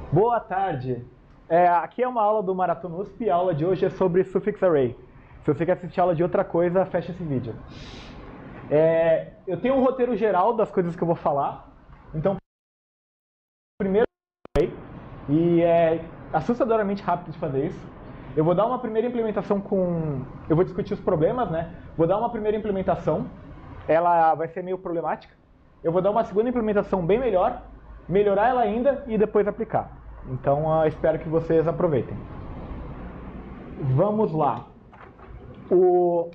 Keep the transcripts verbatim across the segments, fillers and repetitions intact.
Boa tarde. É, aqui é uma aula do Maratona U S P. A aula de hoje é sobre Suffix Array. Se você quer assistir aula de outra coisa, fecha esse vídeo. É, eu tenho um roteiro geral das coisas que eu vou falar. Então, primeiro array, e é assustadoramente rápido de fazer isso. Eu vou dar uma primeira implementação com... Eu vou discutir os problemas, né? Vou dar uma primeira implementação. Ela vai ser meio problemática. Eu vou dar uma segunda implementação bem melhor, melhorar ela ainda e depois aplicar. Então, uh, espero que vocês aproveitem. Vamos lá. O...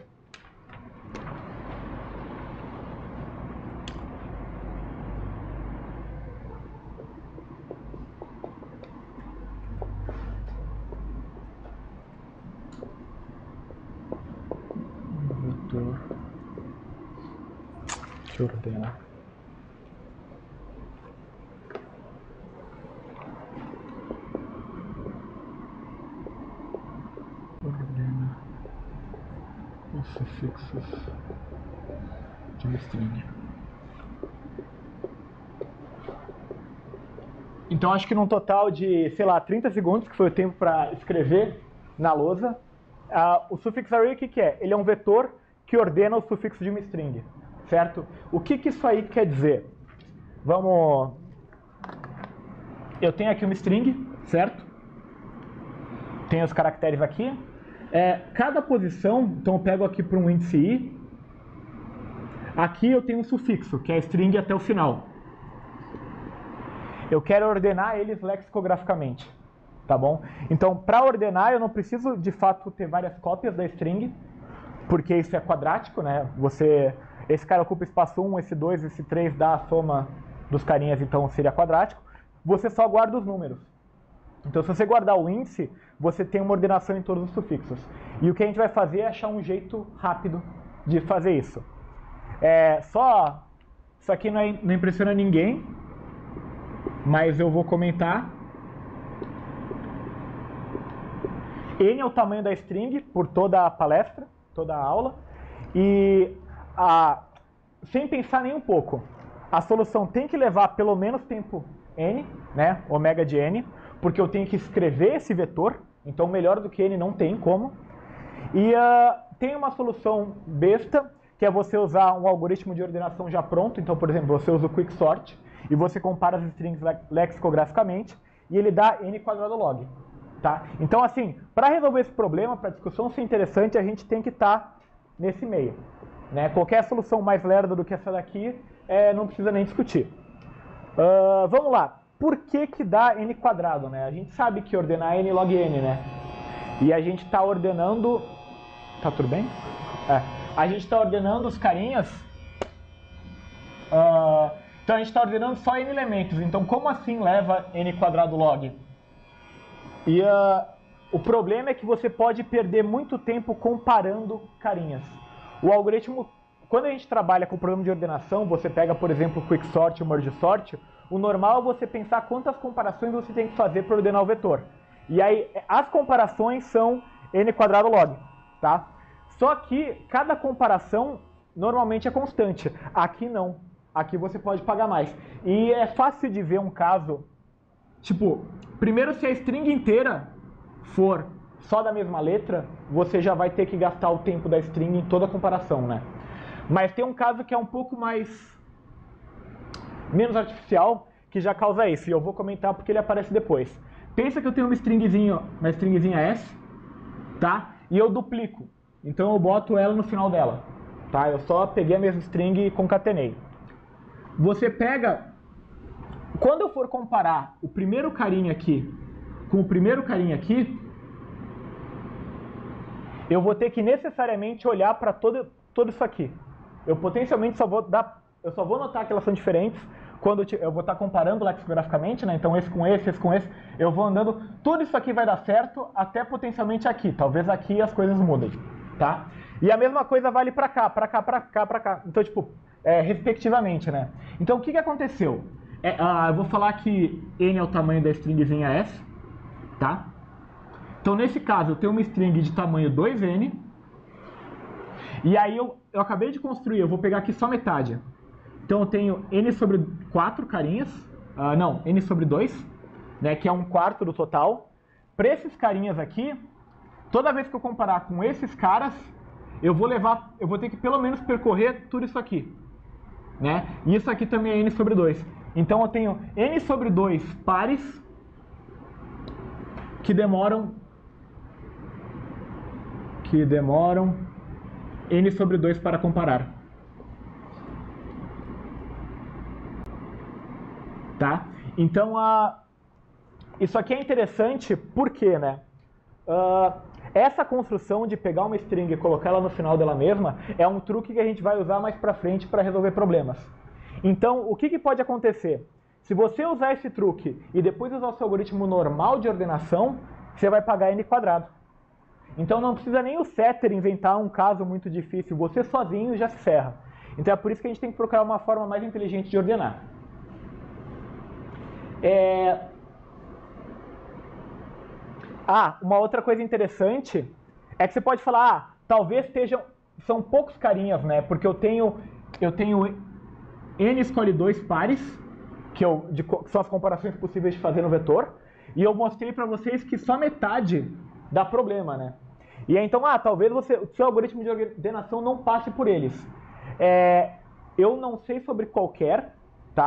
Vetor. Deixa eu ordenar. Ordena os sufixos de uma string. Então acho que num total de, sei lá, trinta segundos, que foi o tempo para escrever na lousa, uh, o suffix array o que, que é? Ele é um vetor que ordena os sufixos de uma string, certo? O que, que isso aí quer dizer? Vamos... Eu tenho aqui uma string, certo? Tenho os caracteres aqui. É, cada posição, então eu pego aqui para um índice i. Aqui eu tenho um sufixo, que é a string até o final. Eu quero ordenar eles lexicograficamente, tá bom? Então, para ordenar, eu não preciso, de fato, ter várias cópias da string, porque isso é quadrático, né? Você, esse cara ocupa espaço um, esse dois, esse três, dá a soma dos carinhas, então seria quadrático. Você só guarda os números. Então, se você guardar o índice, você tem uma ordenação em todos os sufixos. E o que a gente vai fazer é achar um jeito rápido de fazer isso. É, só... Isso aqui não, é, não impressiona ninguém, mas eu vou comentar. N é o tamanho da string por toda a palestra, toda a aula. E, a, sem pensar nem um pouco, a solução tem que levar pelo menos tempo n, né, ômega de n, porque eu tenho que escrever esse vetor, então melhor do que n não tem como. E uh, tem uma solução besta, que é você usar um algoritmo de ordenação já pronto. Então, por exemplo, você usa o quicksort, e você compara as strings lexicograficamente, e ele dá n quadrado log. Tá? Então, assim, para resolver esse problema, para a discussão ser interessante, a gente tem que estar tá nesse meio. Né? Qualquer solução mais lerda do que essa daqui, é, não precisa nem discutir. Uh, vamos lá. Por que que dá n quadrado, né? A gente sabe que ordenar é n log n, né? E a gente está ordenando... Tá tudo bem? É. A gente está ordenando os carinhas... Uh, então a gente está ordenando só n elementos. Então como assim leva n quadrado log? E uh, o problema é que você pode perder muito tempo comparando carinhas. O algoritmo... Quando a gente trabalha com o programa de ordenação, você pega, por exemplo, o quicksort e o mergesort, o normal é você pensar quantas comparações você tem que fazer para ordenar o vetor. E aí, as comparações são n quadrado log, tá? Só que cada comparação normalmente é constante. Aqui não. Aqui você pode pagar mais. E é fácil de ver um caso, tipo, primeiro se a string inteira for só da mesma letra, você já vai ter que gastar o tempo da string em toda a comparação, né? Mas tem um caso que é um pouco mais... menos artificial, que já causa isso. E eu vou comentar porque ele aparece depois. Pensa que eu tenho uma stringzinha, uma stringzinha S, tá? E eu duplico. Então eu boto ela no final dela, tá? Eu só peguei a mesma string e concatenei. Você pega... Quando eu for comparar o primeiro carinha aqui com o primeiro carinha aqui, eu vou ter que necessariamente olhar para todo, todo isso aqui. Eu potencialmente só vou dar... Eu só vou notar que elas são diferentes quando eu vou estar comparando lexicograficamente, né? Então esse com esse, esse com esse, eu vou andando, tudo isso aqui vai dar certo até potencialmente aqui. Talvez aqui as coisas mudem, tá? E a mesma coisa vale pra cá, pra cá, pra cá, pra cá. Então, tipo, é, respectivamente, né? Então o que que aconteceu? É, ah, eu vou falar que n é o tamanho da stringzinha S, tá? Então nesse caso eu tenho uma string de tamanho dois n, e aí eu, eu acabei de construir, eu vou pegar aqui só metade. Então eu tenho n sobre quatro carinhas, uh, não, n sobre dois, né, que é um quarto do total. Para esses carinhas aqui, toda vez que eu comparar com esses caras, eu vou levar, eu vou ter que pelo menos percorrer tudo isso aqui, né? E isso aqui também é n sobre dois. Então eu tenho n sobre dois pares que demoram que demoram n sobre dois para comparar. Tá? Então, a... isso aqui é interessante porque, né? Uh, essa construção de pegar uma string e colocar ela no final dela mesma é um truque que a gente vai usar mais pra frente para resolver problemas. Então, o que, que pode acontecer? Se você usar esse truque e depois usar o seu algoritmo normal de ordenação, você vai pagar n quadrado. Então não precisa nem o setter inventar um caso muito difícil, você sozinho já se ferra. Então é por isso que a gente tem que procurar uma forma mais inteligente de ordenar. É... Ah, uma outra coisa interessante é que você pode falar, ah, talvez estejam, são poucos carinhas, né? Porque eu tenho, eu tenho n escolhe dois pares, que, eu, de, que são as comparações possíveis de fazer no vetor, e eu mostrei para vocês que só metade dá problema, né? E aí, então, ah, talvez você, o seu algoritmo de ordenação não passe por eles. É, eu não sei sobre qualquer, tá?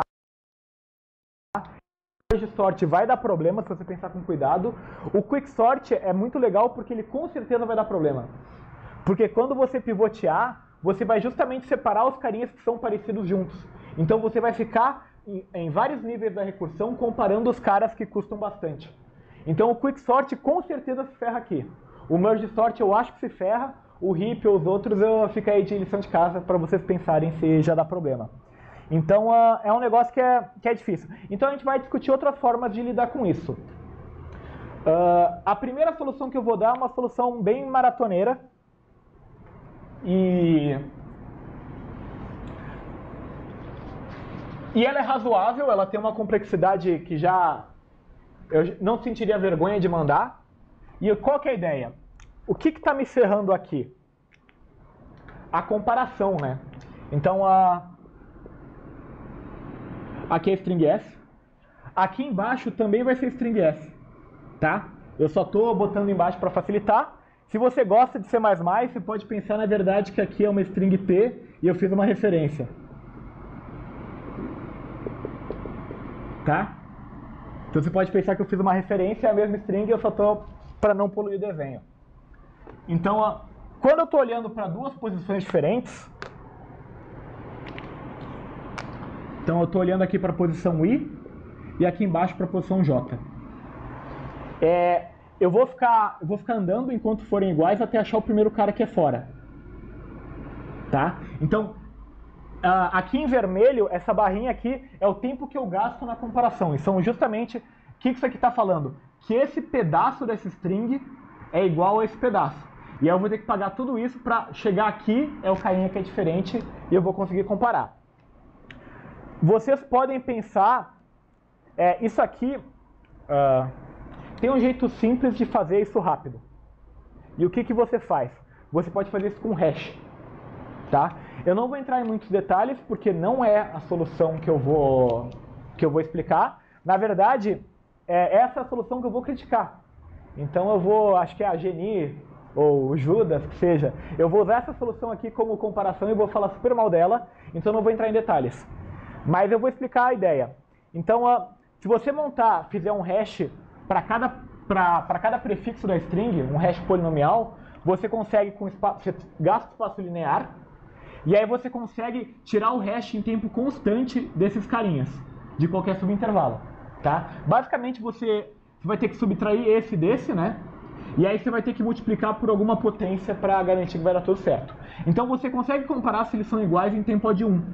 O merge sort vai dar problema se você pensar com cuidado. O quicksort é muito legal porque ele com certeza vai dar problema. Porque quando você pivotear, você vai justamente separar os carinhas que são parecidos juntos. Então você vai ficar em, em vários níveis da recursão comparando os caras que custam bastante. Então o quicksort com certeza se ferra aqui. O merge sort eu acho que se ferra, o heap ou os outros eu fico aí de lição de casa para vocês pensarem se já dá problema. Então uh, é um negócio que é, que é difícil. Então a gente vai discutir outras formas de lidar com isso. Uh, a primeira solução que eu vou dar é uma solução bem maratoneira. E... e ela é razoável, ela tem uma complexidade que já eu não sentiria vergonha de mandar. E qual que é a ideia? O que está me ferrando aqui? A comparação, né? Então, a... aqui é string S. Aqui embaixo também vai ser string S, tá? Eu só estou botando embaixo para facilitar. Se você gosta de C mais mais, você pode pensar na verdade que aqui é uma string P e eu fiz uma referência. Tá? Então você pode pensar que eu fiz uma referência, é a mesma string, eu só estou para não poluir o desenho. Então, ó, quando eu estou olhando para duas posições diferentes, então eu estou olhando aqui para a posição I e aqui embaixo para a posição J. É, eu, vou ficar, eu vou ficar andando enquanto forem iguais até achar o primeiro cara que é fora. Tá? Então, uh, aqui em vermelho, essa barrinha aqui é o tempo que eu gasto na comparação. E são justamente, o que isso aqui está falando? Que esse pedaço dessa string é igual a esse pedaço. E aí eu vou ter que pagar tudo isso para chegar aqui, é o carinha que é diferente, e eu vou conseguir comparar. Vocês podem pensar, é, isso aqui, uh, tem um jeito simples de fazer isso rápido. E o que, que você faz? Você pode fazer isso com hash. Tá? Eu não vou entrar em muitos detalhes, porque não é a solução que eu vou, que eu vou explicar. Na verdade, é essa a solução que eu vou criticar. Então eu vou, acho que é a Geni ou o Judas, que seja, eu vou usar essa solução aqui como comparação e vou falar super mal dela, então não vou entrar em detalhes. Mas eu vou explicar a ideia. Então, uh, se você montar, fizer um hash para cada, para cada prefixo da string, um hash polinomial, você consegue, com espaço, você gasta espaço linear, e aí você consegue tirar o hash em tempo constante desses carinhas, de qualquer subintervalo. Tá? Basicamente você, você vai ter que subtrair esse desse, né? E aí você vai ter que multiplicar por alguma potência para garantir que vai dar tudo certo. Então você consegue comparar se eles são iguais em tempo de um.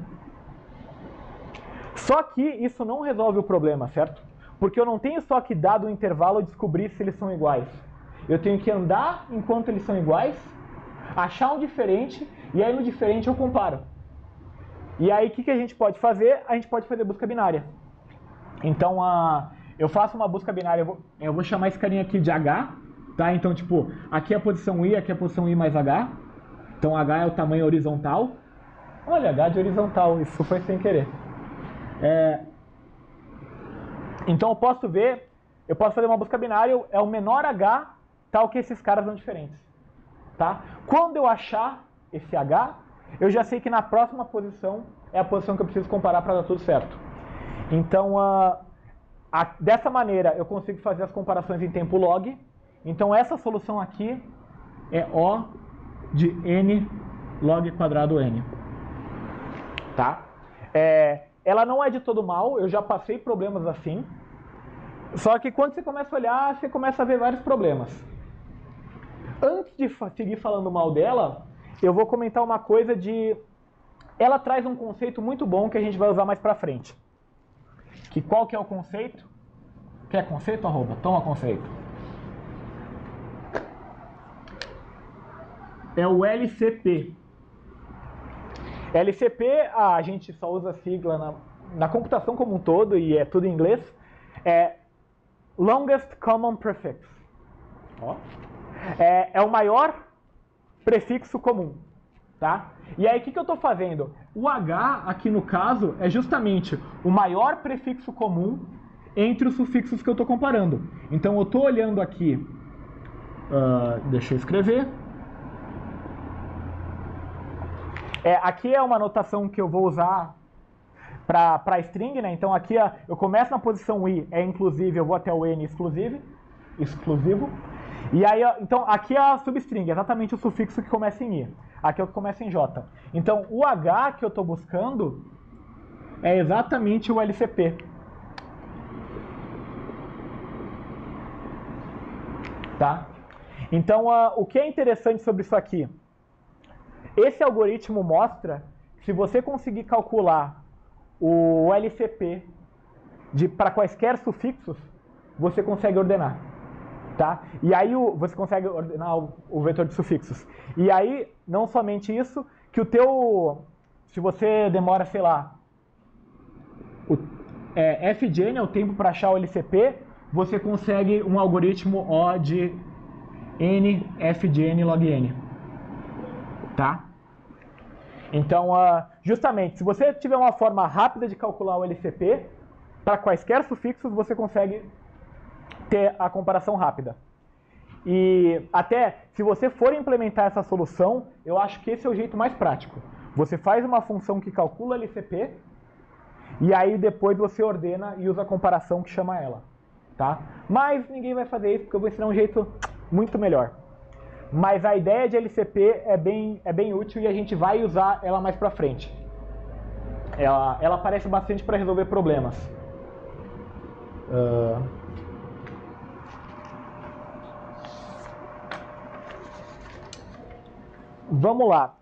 Só que isso não resolve o problema, certo? Porque eu não tenho só que, dado o intervalo, descobrir se eles são iguais. Eu tenho que andar enquanto eles são iguais, achar um diferente, e aí no diferente eu comparo. E aí o que, que a gente pode fazer? A gente pode fazer busca binária. Então, uh, eu faço uma busca binária, eu vou, eu vou chamar esse carinha aqui de H, tá? Então, tipo, aqui é a posição I, aqui é a posição I mais H. Então, H é o tamanho horizontal. Olha, H de horizontal, isso foi sem querer. É... Então, eu posso ver eu posso fazer uma busca binária, é o menor H, tal que esses caras são diferentes. Tá? Quando eu achar esse H, eu já sei que na próxima posição é a posição que eu preciso comparar para dar tudo certo. Então, uh, a, dessa maneira, eu consigo fazer as comparações em tempo log. Então, essa solução aqui é O de N log quadrado N. Tá? É, ela não é de todo mal, eu já passei problemas assim. Só que quando você começa a olhar, você começa a ver vários problemas. Antes de seguir falando mal dela, eu vou comentar uma coisa de... Ela traz um conceito muito bom que a gente vai usar mais pra frente. Que qual que é o conceito? Quer conceito, arroba? Toma conceito. É o L C P. L C P, a gente só usa a sigla na, na computação como um todo, e é tudo em inglês. É Longest Common Prefix. Ó. É, é o maior prefixo comum. Tá? E aí, o que, que eu estou fazendo? O H, aqui no caso, é justamente o maior prefixo comum entre os sufixos que eu estou comparando. Então, eu estou olhando aqui... Uh, deixa eu escrever. É, aqui é uma notação que eu vou usar para string, né? Então, aqui eu começo na posição I, é inclusive, eu vou até o N exclusive, exclusivo. E aí, então, aqui é a substring, exatamente o sufixo que começa em I. Aqui é o que começa em J. Então, o H que eu estou buscando é exatamente o L C P. Tá? Então, uh, o que é interessante sobre isso aqui? Esse algoritmo mostra que se você conseguir calcular o L C P para quaisquer sufixos, você consegue ordenar. Tá? E aí o, você consegue ordenar o, o vetor de sufixos. E aí, não somente isso, que o teu... Se você demora, sei lá, o, é, F de N é o tempo para achar o L C P, você consegue um algoritmo O de N, F de N log N. Tá? Então, uh, justamente, se você tiver uma forma rápida de calcular o L C P, para quaisquer sufixos, você consegue ter a comparação rápida. E até, se você for implementar essa solução, eu acho que esse é o jeito mais prático. Você faz uma função que calcula L C P, e aí depois você ordena e usa a comparação que chama ela. Tá? Mas ninguém vai fazer isso, porque eu vou ensinar um jeito muito melhor. Mas a ideia de L C P é bem, é bem útil e a gente vai usar ela mais pra frente. Ela, ela aparece bastante para resolver problemas. Uh... Vamos lá.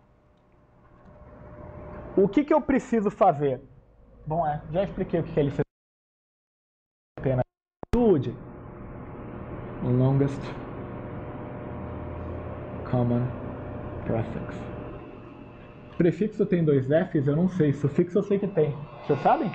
O que, que eu preciso fazer? Bom, é, já expliquei o que é L C P na atitude. Longest Common Prefix. Prefixo tem dois Fs? Eu não sei. Sufixo eu sei que tem. Vocês sabem?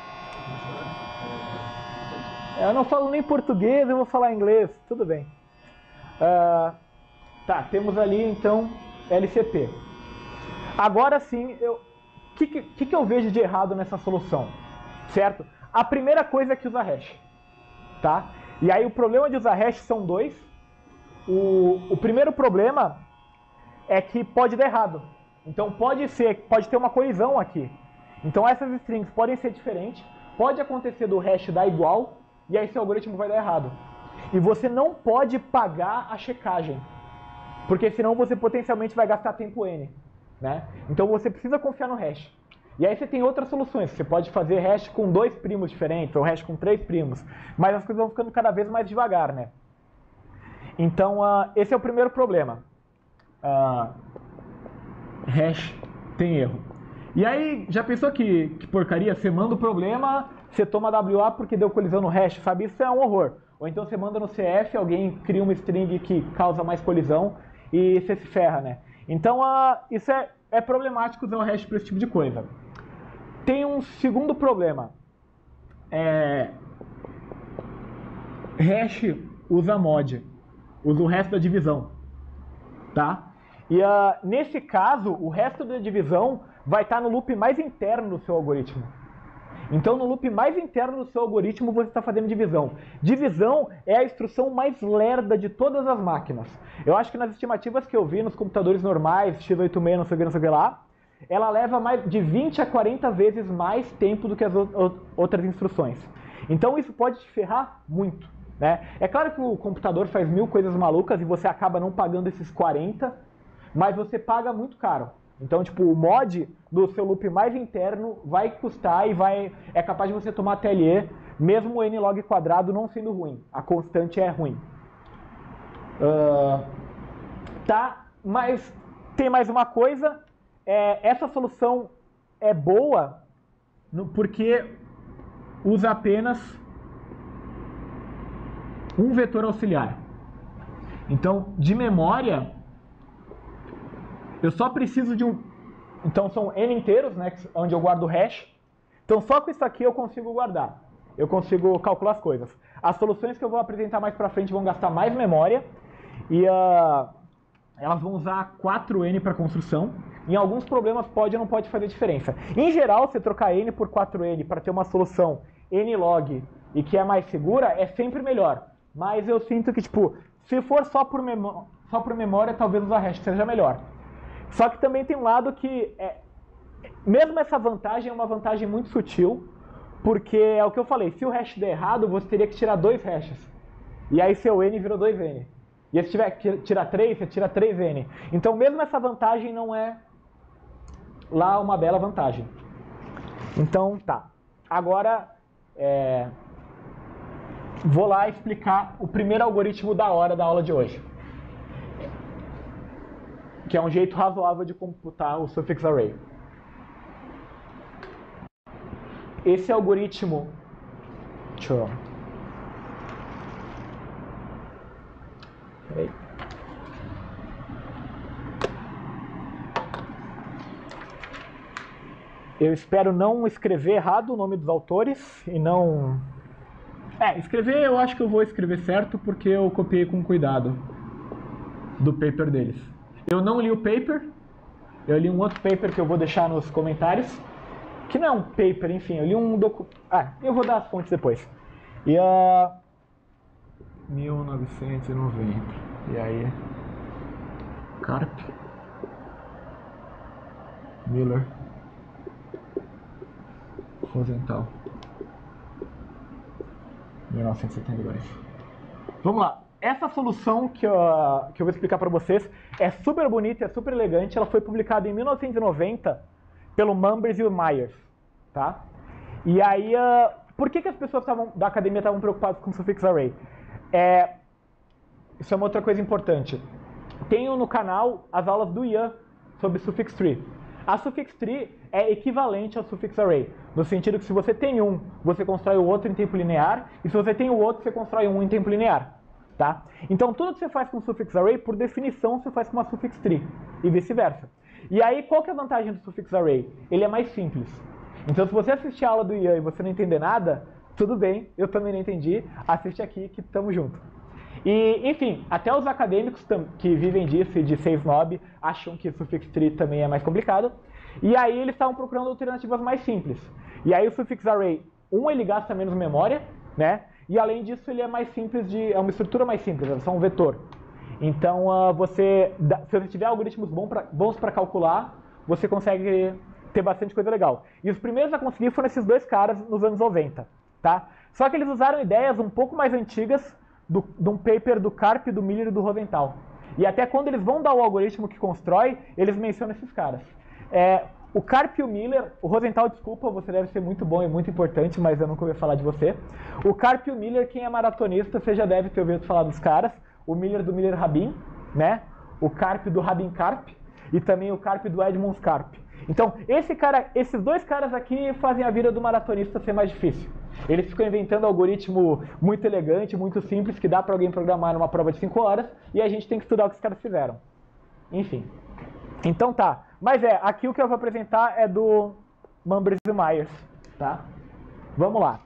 Eu não falo nem português, eu vou falar inglês. Tudo bem. Uh, tá, temos ali então L C P. Agora sim, o que, que, que eu vejo de errado nessa solução? Certo? A primeira coisa é que usa hash. Tá? E aí o problema de usar hash são dois. O, o primeiro problema é que pode dar errado. Então pode ser, pode ter uma colisão aqui. Então essas strings podem ser diferentes. Pode acontecer do hash dar igual e aí seu algoritmo vai dar errado. E você não pode pagar a checagem. Porque senão você potencialmente vai gastar tempo N. Né? Então você precisa confiar no hash. E aí você tem outras soluções. Você pode fazer hash com dois primos diferentes, ou hash com três primos. Mas as coisas vão ficando cada vez mais devagar, né? Então, uh, esse é o primeiro problema. Uh, hash tem erro. E aí, já pensou que, que porcaria? Você manda o problema, você toma W A porque deu colisão no hash, sabe? Isso é um horror. Ou então você manda no C F, alguém cria uma string que causa mais colisão e você se ferra, né? Então, uh, isso é, é problemático usar o hash para esse tipo de coisa. Tem um segundo problema. É... Hash usa mod. Usa o resto da divisão. Tá? E uh, nesse caso, o resto da divisão vai estar no loop mais interno do seu algoritmo. Então, no loop mais interno do seu algoritmo, você está fazendo divisão. Divisão é a instrução mais lerda de todas as máquinas. Eu acho que nas estimativas que eu vi nos computadores normais, x oitenta e seis, não sei o que, não sei o que lá, ela leva mais de vinte a quarenta vezes mais tempo do que as outras instruções. Então, isso pode te ferrar muito, né? É claro que o computador faz mil coisas malucas e você acaba não pagando esses quarenta, mas você paga muito caro. Então, tipo, o mod do seu loop mais interno vai custar e vai, é capaz de você tomar T L E, mesmo o nlog quadrado não sendo ruim. A constante é ruim. Uh, tá, mas tem mais uma coisa. É, essa solução é boa no, porque usa apenas um vetor auxiliar. Então, de memória, eu só preciso de um... Então, são N inteiros, né, onde eu guardo o hash. Então, só com isso aqui eu consigo guardar. Eu consigo calcular as coisas. As soluções que eu vou apresentar mais pra frente vão gastar mais memória. E uh, elas vão usar quatro N para construção. Em alguns problemas pode ou não pode fazer diferença. Em geral, você trocar N por quatro N para ter uma solução nlog e que é mais segura, é sempre melhor. Mas eu sinto que, tipo, se for só por, memó só por memória, talvez usar hash seja melhor. Só que também tem um lado que, é, mesmo essa vantagem é uma vantagem muito sutil, porque é o que eu falei, se o hash der errado, você teria que tirar dois hashes. E aí seu N virou dois N. E se tiver que tirar três, você tira três N. Então mesmo essa vantagem não é lá uma bela vantagem. Então tá. Agora, é, vou lá explicar o primeiro algoritmo da hora da aula de hoje, que é um jeito razoável de computar o suffix array. Esse algoritmo... Deixa eu... Peraí. Eu espero não escrever errado o nome dos autores e não... É, escrever eu acho que eu vou escrever certo porque eu copiei com cuidado do paper deles. Eu não li o paper, eu li um outro paper que eu vou deixar nos comentários, que não é um paper, enfim, eu li um documento... Ah, eu vou dar as fontes depois. E a... Uh... mil novecentos e noventa, e aí... Karp... Miller... Rosenthal... mil novecentos e setenta e dois. Vamos lá. Essa solução que eu, que eu vou explicar para vocês é super bonita, é super elegante. Ela foi publicada em mil novecentos e noventa pelo Mumbers e o Myers, tá? E aí, uh, por que, que as pessoas tavam, da academia estavam preocupadas com o suffix array? É, isso é uma outra coisa importante. Tenho no canal as aulas do Ian sobre suffix tree. A suffix tree é equivalente ao suffix array, no sentido que se você tem um, você constrói o outro em tempo linear, e se você tem o outro, você constrói um em tempo linear. Tá? Então tudo que você faz com o suffix array, por definição, você faz com uma suffix tree, e vice-versa. E aí, qual que é a vantagem do suffix array? Ele é mais simples. Então se você assistir a aula do Ian e você não entender nada, tudo bem, eu também não entendi, assiste aqui que tamo junto. E, enfim, até os acadêmicos que vivem disso e de seis nob acham que suffix tree também é mais complicado. E aí eles estavam procurando alternativas mais simples. E aí o suffix array, um, ele gasta menos memória, né? E além disso ele é mais simples de... é uma estrutura mais simples, é só um vetor. Então uh, você, se você tiver algoritmos bons para calcular, você consegue ter bastante coisa legal. E os primeiros a conseguir foram esses dois caras nos anos noventa, tá? Só que eles usaram ideias um pouco mais antigas do, de um paper do Karp, do Miller e do Rosenthal. E até quando eles vão dar o algoritmo que constrói, eles mencionam esses caras. É, o Karp e o Miller, o Rosenthal, desculpa, você deve ser muito bom e muito importante, mas eu nunca ouvi falar de você. O Karp e o Miller, quem é maratonista, você já deve ter ouvido falar dos caras. O Miller do Miller Rabin, né? O Karp do Rabin Karp e também o Karp do Edmunds Karp. Então, esse cara, esses dois caras aqui fazem a vida do maratonista ser mais difícil. Eles ficam inventando algoritmo muito elegante, muito simples, que dá para alguém programar numa prova de cinco horas, e a gente tem que estudar o que os caras fizeram. Enfim. Então tá. Mas é, aqui o que eu vou apresentar é do Mumbers e Myers, tá? Vamos lá.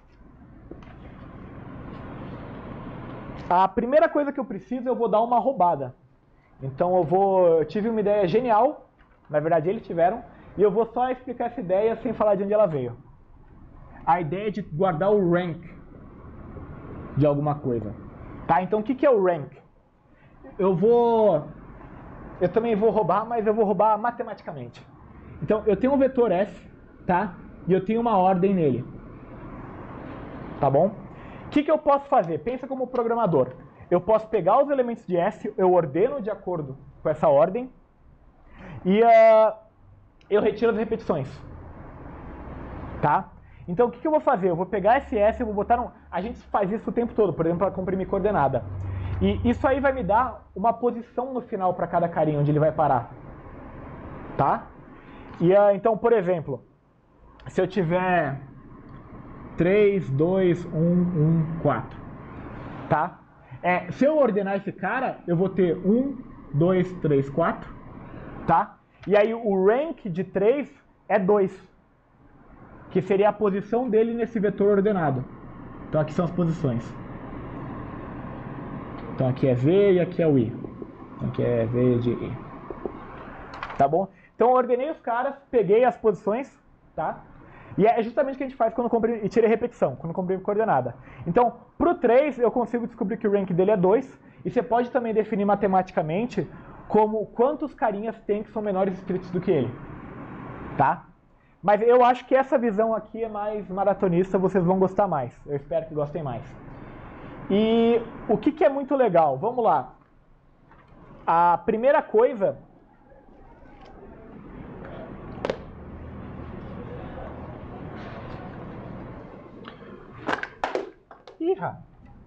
A primeira coisa que eu preciso, eu vou dar uma roubada. Então eu vou... Eu tive uma ideia genial, na verdade eles tiveram, e eu vou só explicar essa ideia sem falar de onde ela veio. a ideia de guardar o rank de alguma coisa. Tá? Então o que, que é o rank? Eu vou... Eu também vou roubar, mas eu vou roubar matematicamente. Então eu tenho um vetor S, tá? E eu tenho uma ordem nele. Tá bom? O que, que eu posso fazer? Pensa como programador. Eu posso pegar os elementos de S, eu ordeno de acordo com essa ordem e uh, eu retiro as repetições. Tá? Então o que, que eu vou fazer? Eu vou pegar esse S, eu vou botar um... A gente faz isso o tempo todo, por exemplo, para comprimir coordenada. E isso aí vai me dar uma posição no final para cada carinha, onde ele vai parar. Tá? E uh, então, por exemplo, se eu tiver três, dois, um, um, quatro. Tá? É, se eu ordenar esse cara, eu vou ter um, dois, três, quatro. Tá? E aí o rank de três é dois. Que seria a posição dele nesse vetor ordenado. Então aqui são as posições. Então aqui é V e aqui é o I. Então aqui é V de I. Tá bom? Então eu ordenei os caras, peguei as posições, tá? E é justamente o que a gente faz quando comprime, e tira repetição, quando comprime coordenada. Então, pro três eu consigo descobrir que o rank dele é dois, e você pode também definir matematicamente como quantos carinhas tem que são menores escritos do que ele. Tá? Mas eu acho que essa visão aqui é mais maratonista, vocês vão gostar mais. Eu espero que gostem mais. E o que, que é muito legal? Vamos lá. A primeira coisa... Ih,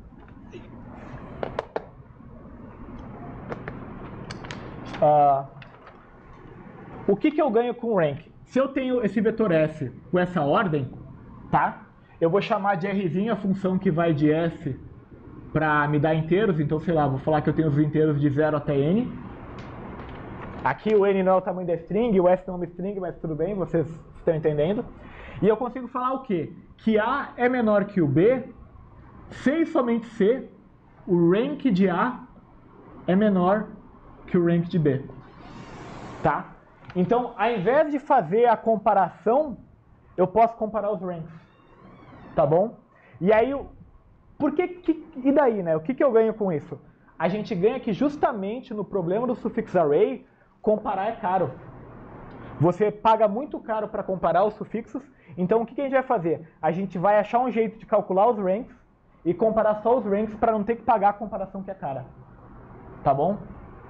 Uh, o que, que eu ganho com o rank? Se eu tenho esse vetor S com essa ordem, tá? Eu vou chamar de Rzinho a função que vai de S para me dar inteiros. Então, sei lá, vou falar que eu tenho os inteiros de zero até N. Aqui o N não é o tamanho da string, o S não é uma string, mas tudo bem, vocês estão entendendo. E eu consigo falar o quê? Que A é menor que o B, se e somente se o rank de A é menor que o rank de B. Tá? Então, ao invés de fazer a comparação, eu posso comparar os ranks. Tá bom? E aí, por que, que e daí, né? O que, que eu ganho com isso? A gente ganha que justamente no problema do sufixo array, comparar é caro. Você paga muito caro para comparar os sufixos, então o que, que a gente vai fazer? A gente vai achar um jeito de calcular os ranks e comparar só os ranks para não ter que pagar a comparação que é cara. Tá bom?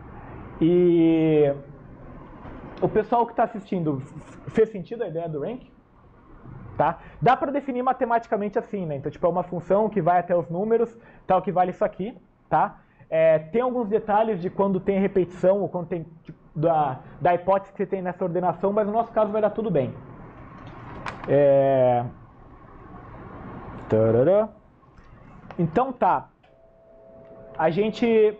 E o pessoal que está assistindo, fez sentido a ideia do rank? Tá? Dá para definir matematicamente assim, né? Então, tipo, é uma função que vai até os números, tal, que vale isso aqui, tá? É, tem alguns detalhes de quando tem repetição ou quando tem tipo, da, da hipótese que você tem nessa ordenação, mas no nosso caso vai dar tudo bem. É... Então tá. A gente...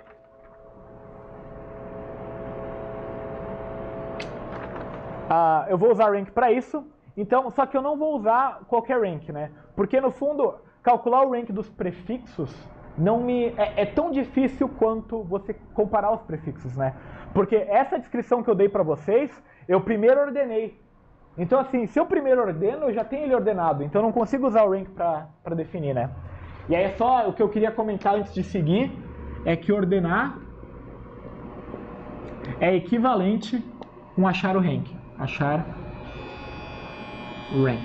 Ah, eu vou usar rank para isso, então, só que eu não vou usar qualquer rank, né? Porque no fundo, calcular o rank dos prefixos não me é, é tão difícil quanto você comparar os prefixos, né? Porque essa descrição que eu dei para vocês, eu primeiro ordenei. Então, assim, se eu primeiro ordeno, eu já tenho ele ordenado, então eu não consigo usar o rank para definir, né? E aí é só o que eu queria comentar antes de seguir, é que ordenar é equivalente com achar o rank. Achar o rank.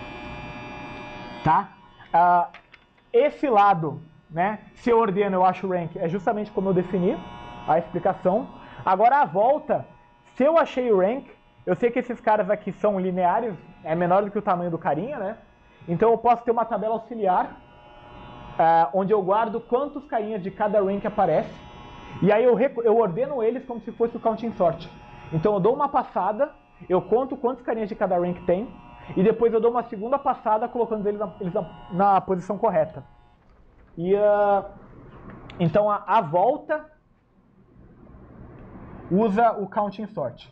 Tá? Uh, esse lado, né? Se eu ordeno, eu acho o rank, é justamente como eu defini a explicação. Agora a volta, se eu achei o rank, eu sei que esses caras aqui são lineares, é menor do que o tamanho do carinha, né? Então eu posso ter uma tabela auxiliar, uh, onde eu guardo quantos carinhas de cada rank aparece, e aí eu, eu ordeno eles como se fosse o counting sort. Então eu dou uma passada, eu conto quantos carinhas de cada rank tem, e depois eu dou uma segunda passada colocando eles na, eles na, na posição correta. E uh, então a, a volta usa o counting sort.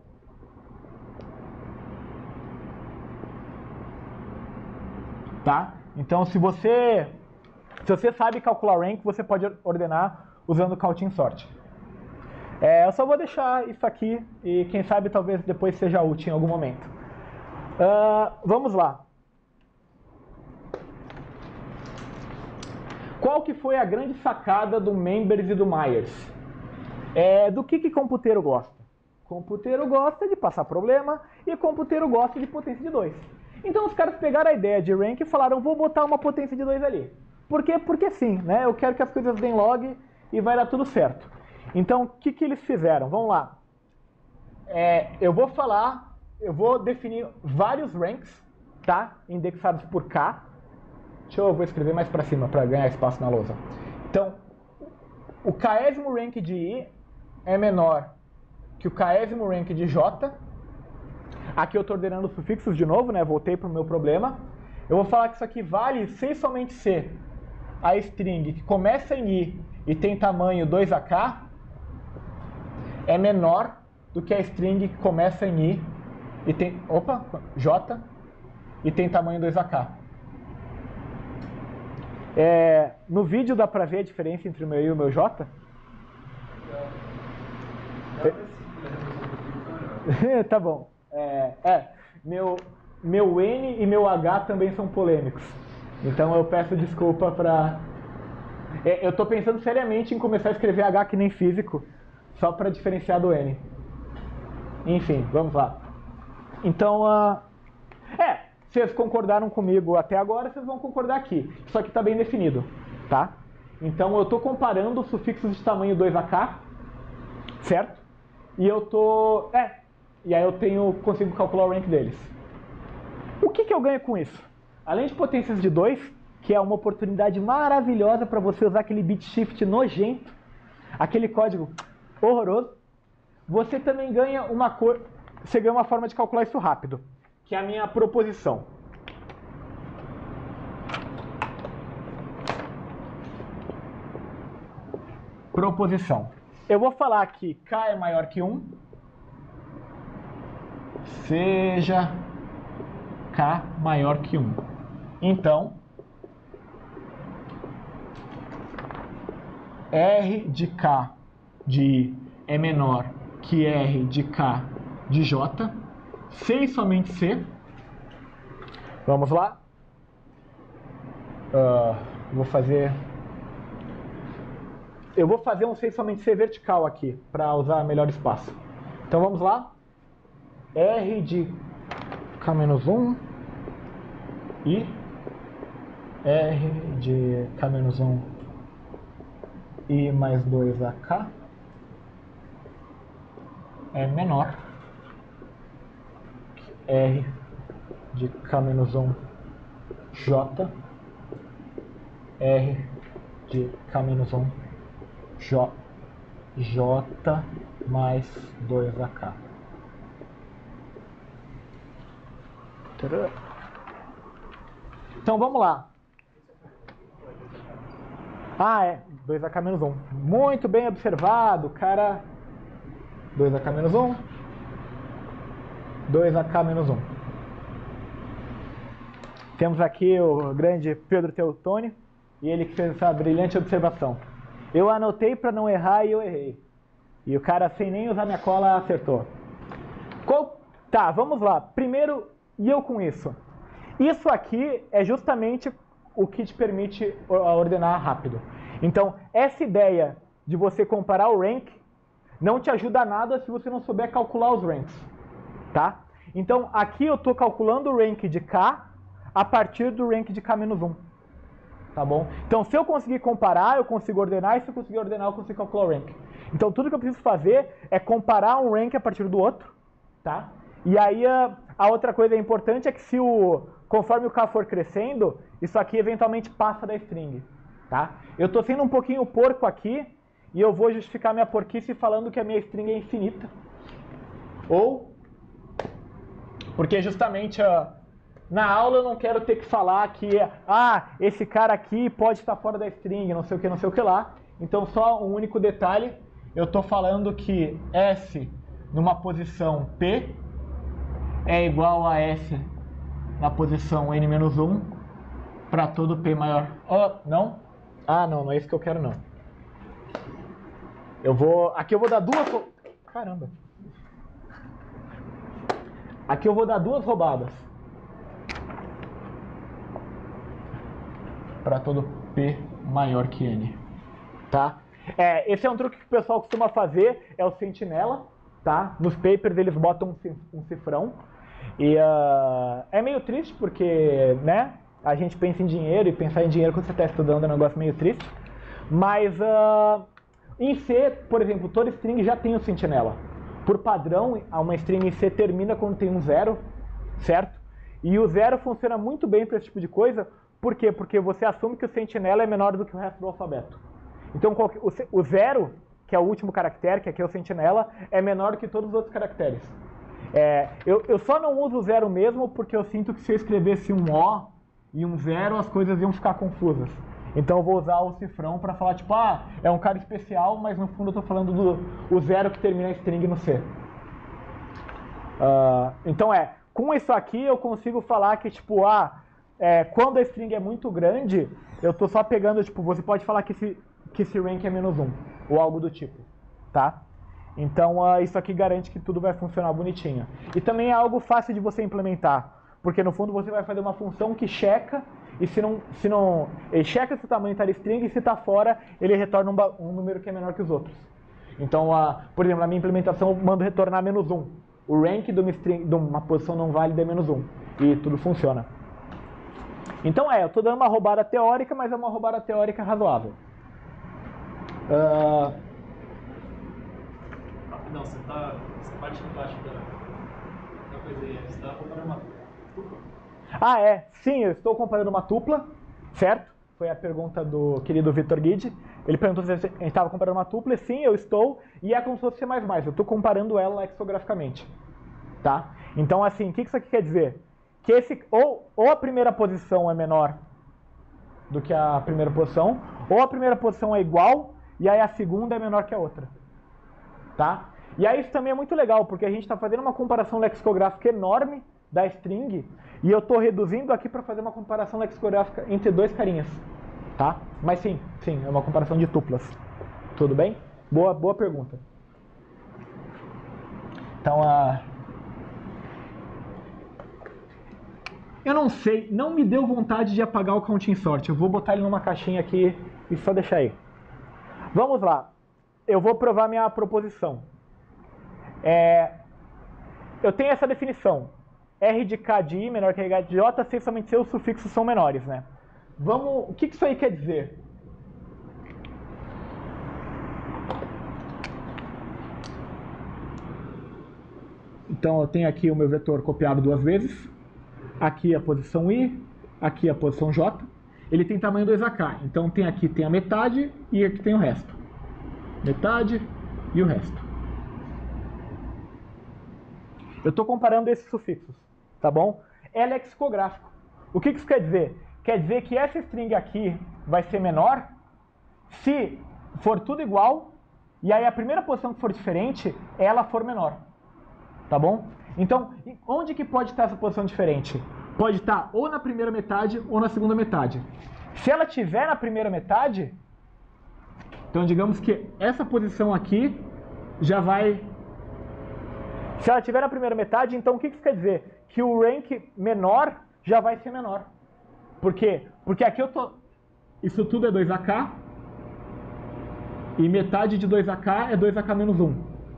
Tá? Então se você se você sabe calcular rank, você pode ordenar usando o counting sort. É, eu só vou deixar isso aqui e quem sabe talvez depois seja útil em algum momento. Uh, vamos lá. Qual que foi a grande sacada do Members e do Myers? É, do que que computeiro gosta? Computeiro gosta de passar problema e computeiro gosta de potência de dois. Então os caras pegaram a ideia de rank e falaram, vou botar uma potência de dois ali. Por quê? Porque sim, né? Eu quero que as coisas deem log e vai dar tudo certo. Então, o que que eles fizeram? Vamos lá. É, eu vou falar, eu vou definir vários ranks, tá? Indexados por K. Deixa eu, eu vou escrever mais para cima para ganhar espaço na lousa. Então, o késimo rank de I é menor que o késimo rank de J. Aqui eu estou ordenando os sufixos de novo, né? Voltei para o meu problema. Eu vou falar que isso aqui vale se e somente se a string que começa em I e tem tamanho dois A K é menor do que a string que começa em I e tem, opa, J e tem tamanho dois A K. É, no vídeo dá pra ver a diferença entre o meu I e o meu J? É. Tá bom. É, é, meu, meu N e meu H também são polêmicos. Então eu peço desculpa pra... É, eu tô pensando seriamente em começar a escrever H que nem físico, só pra diferenciar do N. Enfim, vamos lá. Então, uh... é, vocês concordaram comigo até agora, vocês vão concordar aqui. Isso aqui está bem definido, tá? Então eu estou comparando os sufixos de tamanho dois A K, certo? E eu tô, é, e aí eu tenho, consigo calcular o rank deles. O que que eu ganho com isso? Além de potências de dois, que é uma oportunidade maravilhosa para você usar aquele bit shift nojento, aquele código horroroso, você também ganha uma cor, você ganha uma forma de calcular isso rápido, que é a minha proposição. Proposição. Eu vou falar que K é maior que um, seja K maior que um. Então, R de K de I é menor que R de K de J, se e somente se. Vamos lá. Uh, vou fazer... Eu vou fazer um se e somente se vertical aqui, para usar melhor espaço. Então vamos lá. R de K menos um e R de K menos um e mais dois A K é menor que R de K menos um J, R de K menos um J, J mais dois A K. Então vamos lá. Ah, é. dois A K menos um. Muito bem observado, cara. dois A K menos um. dois A K menos um. Temos aqui o grande Pedro Teutônio. E ele que fez essa brilhante observação. Eu anotei para não errar e eu errei. E o cara, sem nem usar minha cola, acertou. Qual... Tá, vamos lá. Primeiro, e eu com isso? Isso aqui é justamente o que te permite ordenar rápido. Então, essa ideia de você comparar o rank não te ajuda nada se você não souber calcular os ranks, tá? Então, aqui eu estou calculando o rank de K a partir do rank de K menos um, tá bom? Então, se eu conseguir comparar, eu consigo ordenar, e se eu conseguir ordenar, eu consigo calcular o rank. Então, tudo que eu preciso fazer é comparar um rank a partir do outro, tá? E aí, a, a outra coisa importante é que se o, conforme o K for crescendo, isso aqui eventualmente passa da string, tá? Eu estou sendo um pouquinho porco aqui, e eu vou justificar minha porquice falando que a minha string é infinita. Ou, porque justamente uh, na aula eu não quero ter que falar que, ah, esse cara aqui pode estar fora da string, não sei o que, não sei o que lá. Então, só um único detalhe, eu estou falando que S numa posição P é igual a S na posição N menos um para todo P maior. Oh, não? Ah, não, não é isso que eu quero, não. Eu vou... Aqui eu vou dar duas... Caramba. Aqui eu vou dar duas roubadas. Para todo P maior que N. Tá? É, esse é um truque que o pessoal costuma fazer, é o sentinela. Tá? Nos papers eles botam um cifrão. E uh, é meio triste porque, né, a gente pensa em dinheiro e pensar em dinheiro quando você está estudando é um negócio meio triste. Mas uh, em C, por exemplo, toda string já tem o sentinela. Por padrão, uma string em C termina quando tem um zero, certo? E o zero funciona muito bem para esse tipo de coisa. Por quê? Porque você assume que o sentinela é menor do que o resto do alfabeto. Então o zero, que é o último caractere, que aqui é o sentinela, é menor do que todos os outros caracteres. É, eu, eu só não uso o zero mesmo porque eu sinto que se eu escrevesse um O e um zero, as coisas iam ficar confusas. Então eu vou usar o cifrão para falar, tipo, ah, é um cara especial, mas no fundo eu estou falando do o zero que termina a string no C. Uh, então é, com isso aqui eu consigo falar que, tipo, ah, é, quando a string é muito grande, eu estou só pegando, tipo, você pode falar que esse, que esse rank é menos um, ou algo do tipo, tá? Então uh, isso aqui garante que tudo vai funcionar bonitinho. E também é algo fácil de você implementar, porque no fundo você vai fazer uma função que checa, e se não, se não ele checa se o tamanho está na string, e se está fora, ele retorna um, um número que é menor que os outros. Então, uh, por exemplo, na minha implementação eu mando retornar menos um. O rank de uma, string, de uma posição não válida é menos um, e tudo funciona. Então é, eu estou dando uma roubada teórica, mas é uma roubada teórica razoável. Uh, Não, você está essa parte embaixo da, da coisa aí, você está comparando uma tupla? Ah, é. Sim, eu estou comparando uma tupla, certo? Foi a pergunta do querido Vitor Guide. Ele perguntou se a gente estava comparando uma tupla, e sim, eu estou, e é como se fosse C mais mais, eu estou comparando ela lexicograficamente, tá? Então, assim, o que isso aqui quer dizer? Que esse, ou, ou a primeira posição é menor do que a primeira posição, ou a primeira posição é igual, e aí a segunda é menor que a outra, tá? E aí isso também é muito legal, porque a gente está fazendo uma comparação lexicográfica enorme da string, e eu estou reduzindo aqui para fazer uma comparação lexicográfica entre dois carinhas, tá? Mas sim, sim, é uma comparação de tuplas. Tudo bem? Boa, boa pergunta. Então, a... eu não sei, não me deu vontade de apagar o counting sort. Eu vou botar ele numa caixinha aqui e só deixar aí. Vamos lá. Eu vou provar minha proposição. É, eu tenho essa definição. R de K de I menor que R de J se somente seus sufixos são menores, né? Vamos, o que isso aí quer dizer? Então eu tenho aqui o meu vetor copiado duas vezes. Aqui a posição I, aqui a posição J. Ele tem tamanho dois A K. Então tem aqui tem a metade e aqui tem o resto. Metade e o resto. Eu estou comparando esses sufixos, tá bom? É lexicográfico. O que isso quer dizer? Quer dizer que essa string aqui vai ser menor se for tudo igual, e aí a primeira posição que for diferente, ela for menor. Tá bom? Então, onde que pode estar essa posição diferente? Pode estar ou na primeira metade ou na segunda metade. Se ela estiver na primeira metade, então digamos que essa posição aqui já vai... Se ela estiver na primeira metade, então o que isso quer dizer? Que o rank menor já vai ser menor. Por quê? Porque aqui eu tô... Isso tudo é dois A K. E metade de dois A K é dois A K menos um.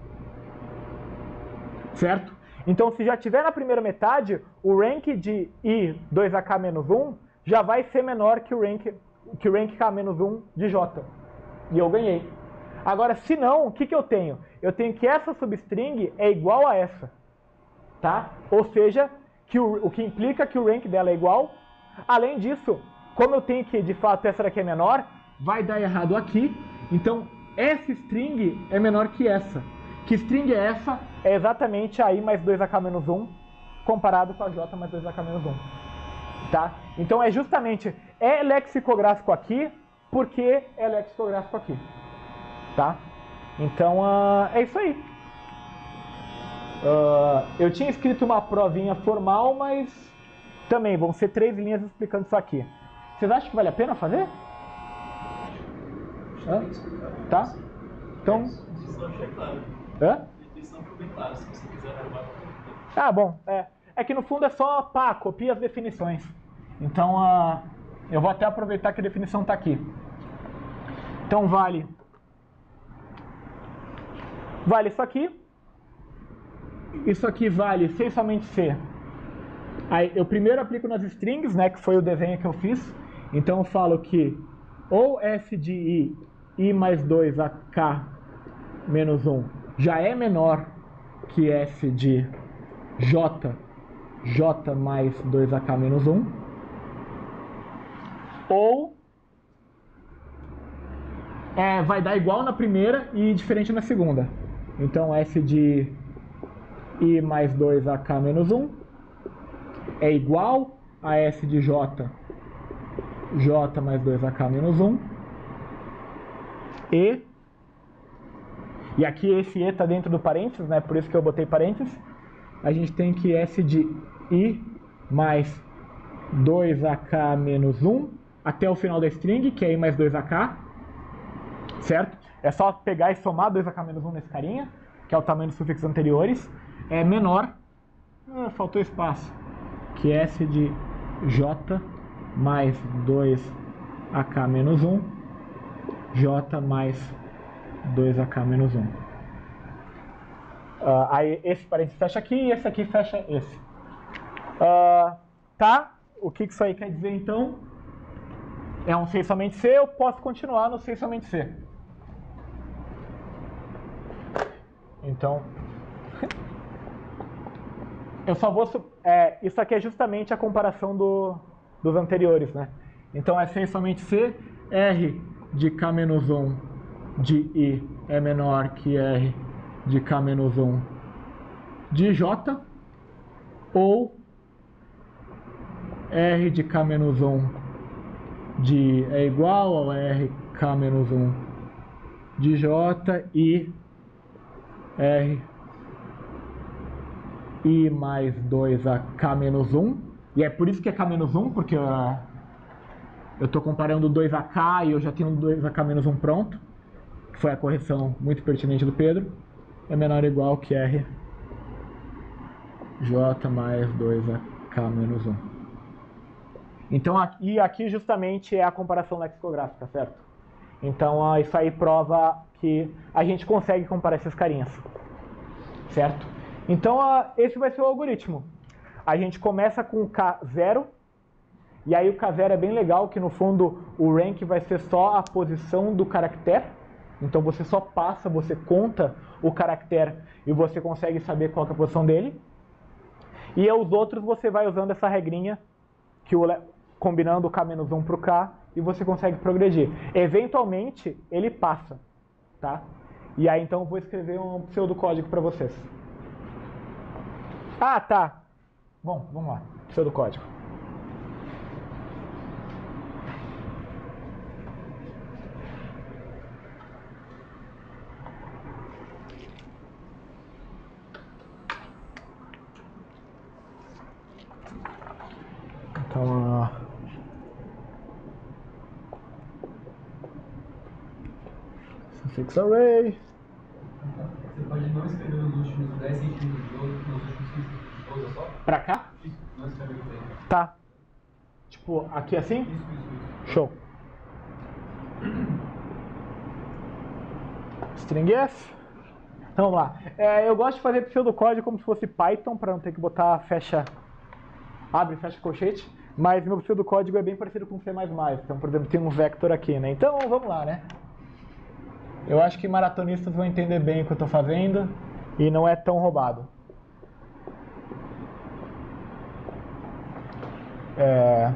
Certo? Então, se já estiver na primeira metade, o rank de I dois A K menos um já vai ser menor que o rank, que o rank K menos um de J. E eu ganhei. Agora, se não, o que, que eu tenho? Eu tenho que essa substring é igual a essa. Tá? Ou seja, que o, o que implica que o rank dela é igual. Além disso, como eu tenho que, de fato, essa daqui é menor, vai dar errado aqui. Então, essa string é menor que essa. Que string é essa? É exatamente a I mais dois A K menos um, comparado com a J mais dois A K menos um. Tá? Então, é justamente, é lexicográfico aqui, porque é lexicográfico aqui. Tá? Então, uh, é isso aí. Uh, eu tinha escrito uma provinha formal, mas também vão ser três linhas explicando isso aqui. Vocês acham que vale a pena fazer? Hã? Tá? Então... Hã? Ah, bom. É, é que no fundo é só, pá, copia as definições. Então, uh, eu vou até aproveitar que a definição está aqui. Então vale, vale isso aqui, isso aqui vale C somente C. Aí eu primeiro aplico nas strings, né, que foi o desenho que eu fiz. Então eu falo que ou f de i, i mais dois a k menos um, já é menor que f de j, j mais dois a k menos um. Ou é, vai dar igual na primeira e diferente na segunda. Então f de i mais dois a k menos um é igual a f de j, j mais dois a k menos um. E, e aqui esse e está dentro do parênteses, né? Por isso que eu botei parênteses. A gente tem que f de i mais dois a k menos um até o final da string, que é i mais dois a k, certo? É só pegar e somar dois a k menos um nesse carinha, que é o tamanho dos sufixos anteriores, é menor, ah, faltou espaço, que f de j mais dois a k menos um, j mais dois a k menos um. Uh, aí esse parênteses fecha aqui e esse aqui fecha esse. Uh, tá? O que isso aí quer dizer então? É um C somente C, eu posso continuar no C somente C. Então, eu só vou... É, isso aqui é justamente a comparação do, dos anteriores, né? Então é C somente C, R de K menos um de I é menor que R de K menos um de J, ou R de K menos um de I é igual ao R K menos um de J e R I mais dois a K menos um. E é por isso que é K menos um, porque uh, eu estou comparando dois a K e eu já tenho dois a K menos um pronto. Que foi a correção muito pertinente do Pedro. É menor ou igual que R J mais dois a K menos um. Então, aqui, aqui justamente é a comparação lexicográfica, certo? Então, uh, isso aí prova que a gente consegue comparar esses carinhas, certo? Então, uh, esse vai ser o algoritmo. A gente começa com o K zero, e aí o K zero é bem legal, que no fundo o rank vai ser só a posição do caractere. Então você só passa, você conta o caractere e você consegue saber qual que é a posição dele. E os outros você vai usando essa regrinha, que o, combinando o K menos um para o K, e você consegue progredir. Eventualmente ele passa, tá? E aí então eu vou escrever um pseudocódigo para vocês. Ah, tá. Bom, vamos lá. Pseudocódigo. Então, uh... suffix array. Você pode não escrever nos últimos dez centímetros de outro, nos últimos quinze centímetros de só? Pra cá? Isso, não escrever o tempo. Tá. Tipo, aqui assim? Isso, isso, isso. Show. String S. Então vamos lá. É, eu gosto de fazer pseudocódigo como se fosse Python, para não ter que botar fecha, abre e fecha colchete. Mas meu pseudocódigo é bem parecido com C mais mais. Então, por exemplo, tem um vector aqui, né? Então, vamos lá, né? Eu acho que maratonistas vão entender bem o que eu estou fazendo e não é tão roubado. É...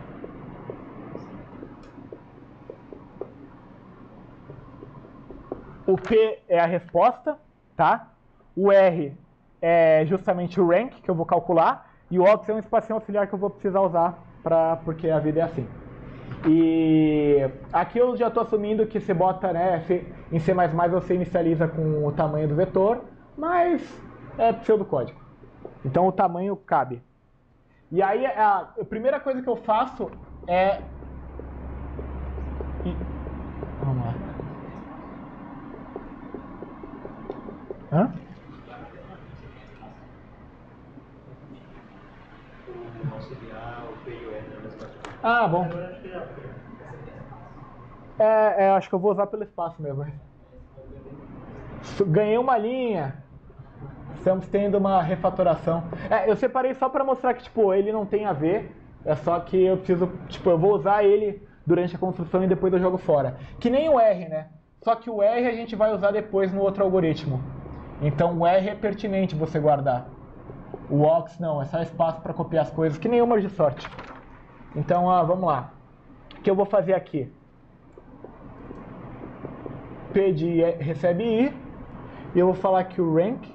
O P é a resposta, tá? O R é justamente o rank que eu vou calcular e o ops é um espacinho auxiliar que eu vou precisar usar pra, porque a vida é assim. E aqui eu já estou assumindo que você bota, né, em C mais mais você inicializa com o tamanho do vetor, mas é pseudocódigo. Então o tamanho cabe. E aí a, a primeira coisa que eu faço é... Vamos lá. Hã? Ah, bom. É, é, acho que eu vou usar pelo espaço mesmo. Ganhei uma linha. Estamos tendo uma refatoração. É, eu separei só para mostrar que, tipo, ele não tem a ver. É só que eu preciso, tipo, eu vou usar ele durante a construção e depois eu jogo fora. Que nem o R, né? Só que o R a gente vai usar depois no outro algoritmo. Então o R é pertinente você guardar. O Ox não, é só espaço para copiar as coisas, que nem o merge sort. Então, ah, vamos lá. O que eu vou fazer aqui? P de recebe I. E eu vou falar que o rank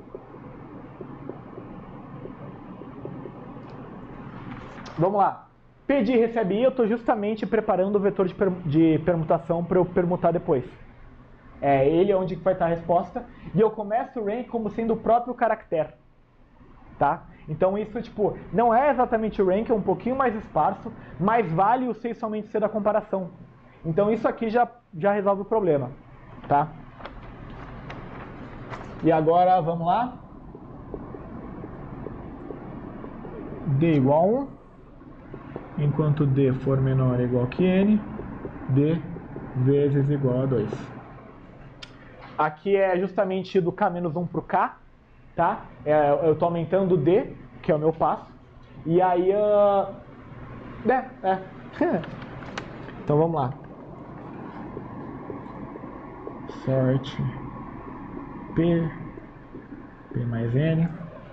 vamos lá. P de recebe I, eu estou justamente preparando o vetor de, per de permutação para eu permutar depois. É, ele é onde vai estar a resposta. E eu começo o rank como sendo o próprio caractere. Tá? Então isso, tipo, não é exatamente o rank, é um pouquinho mais esparso, mas vale o ser somente ser da comparação. Então isso aqui já, já resolve o problema. Tá? E agora, vamos lá. D igual a um. Enquanto D for menor ou igual que N, D vezes igual a dois. Aqui é justamente do K menos um para o K. Tá? É, eu estou aumentando o D, que é o meu passo. E aí... Uh... É, é. Então vamos lá. Sort P, P mais N.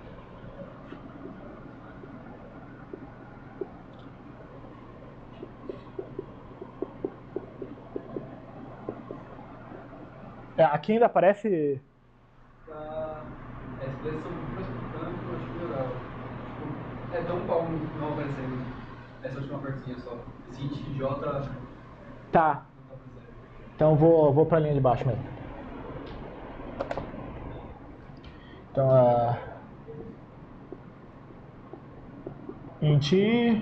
É, aqui ainda aparece... Tá... A expressão mais portanto, eu acho que melhorava. Tipo, é tão calmo não aparecendo essa última partezinha só. Esse int J... Tá. Então vou, vou para a linha de baixo mesmo. Então, uh, int I,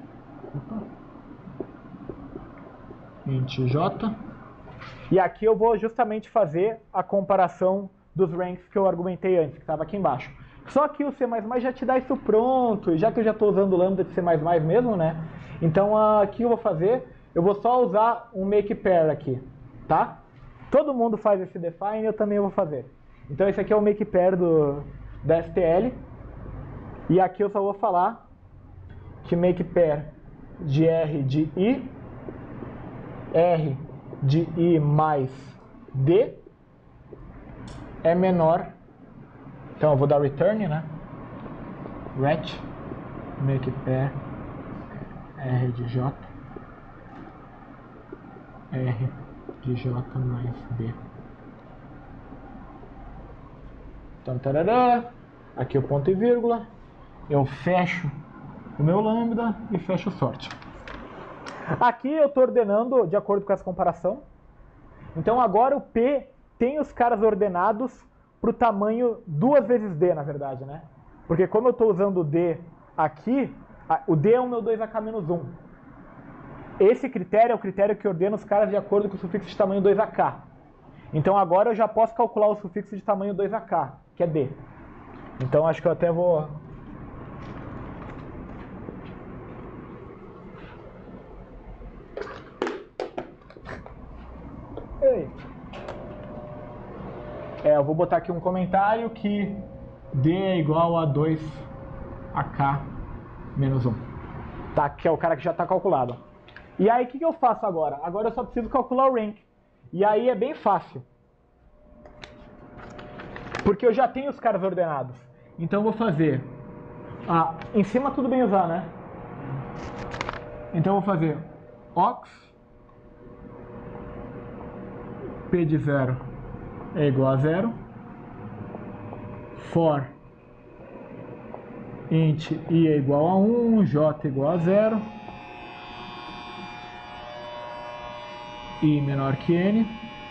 int J. E aqui eu vou justamente fazer a comparação dos ranks que eu argumentei antes, que estava aqui embaixo. Só que o C mais mais já te dá isso pronto, e já que eu já estou usando o lambda de C mais mais mesmo, né? Então, uh, o que eu vou fazer? Eu vou só usar um make pair aqui, tá? Todo mundo faz esse define, eu também vou fazer. Então esse aqui é o make pair do, da S T L. E aqui eu só vou falar que make pair de R de I, R de I mais D é menor. Então eu vou dar return, né? Ret make pair R de J, R de J mais D. Então, tarará, aqui o ponto e vírgula, eu fecho o meu lambda e fecho o sort. Aqui eu estou ordenando de acordo com essa comparação. Então agora o P tem os caras ordenados para o tamanho duas vezes D, na verdade, né? Porque como eu estou usando o D aqui, o D é o meu dois A K menos um. Esse critério é o critério que ordena os caras de acordo com o sufixo de tamanho dois A K. Então agora eu já posso calcular o sufixo de tamanho dois A K, que é D. Então acho que eu até vou... Ei. É, eu vou botar aqui um comentário que D é igual a dois A K menos um. Tá, que é o cara que já está calculado. E aí o que, que eu faço agora? Agora eu só preciso calcular o rank. E aí é bem fácil. Porque eu já tenho os caras ordenados. Então eu vou fazer... Ah, em cima tudo bem usar, né? Então eu vou fazer ox P de zero é igual a zero. For int I é igual a um, J igual a zero. I menor que N.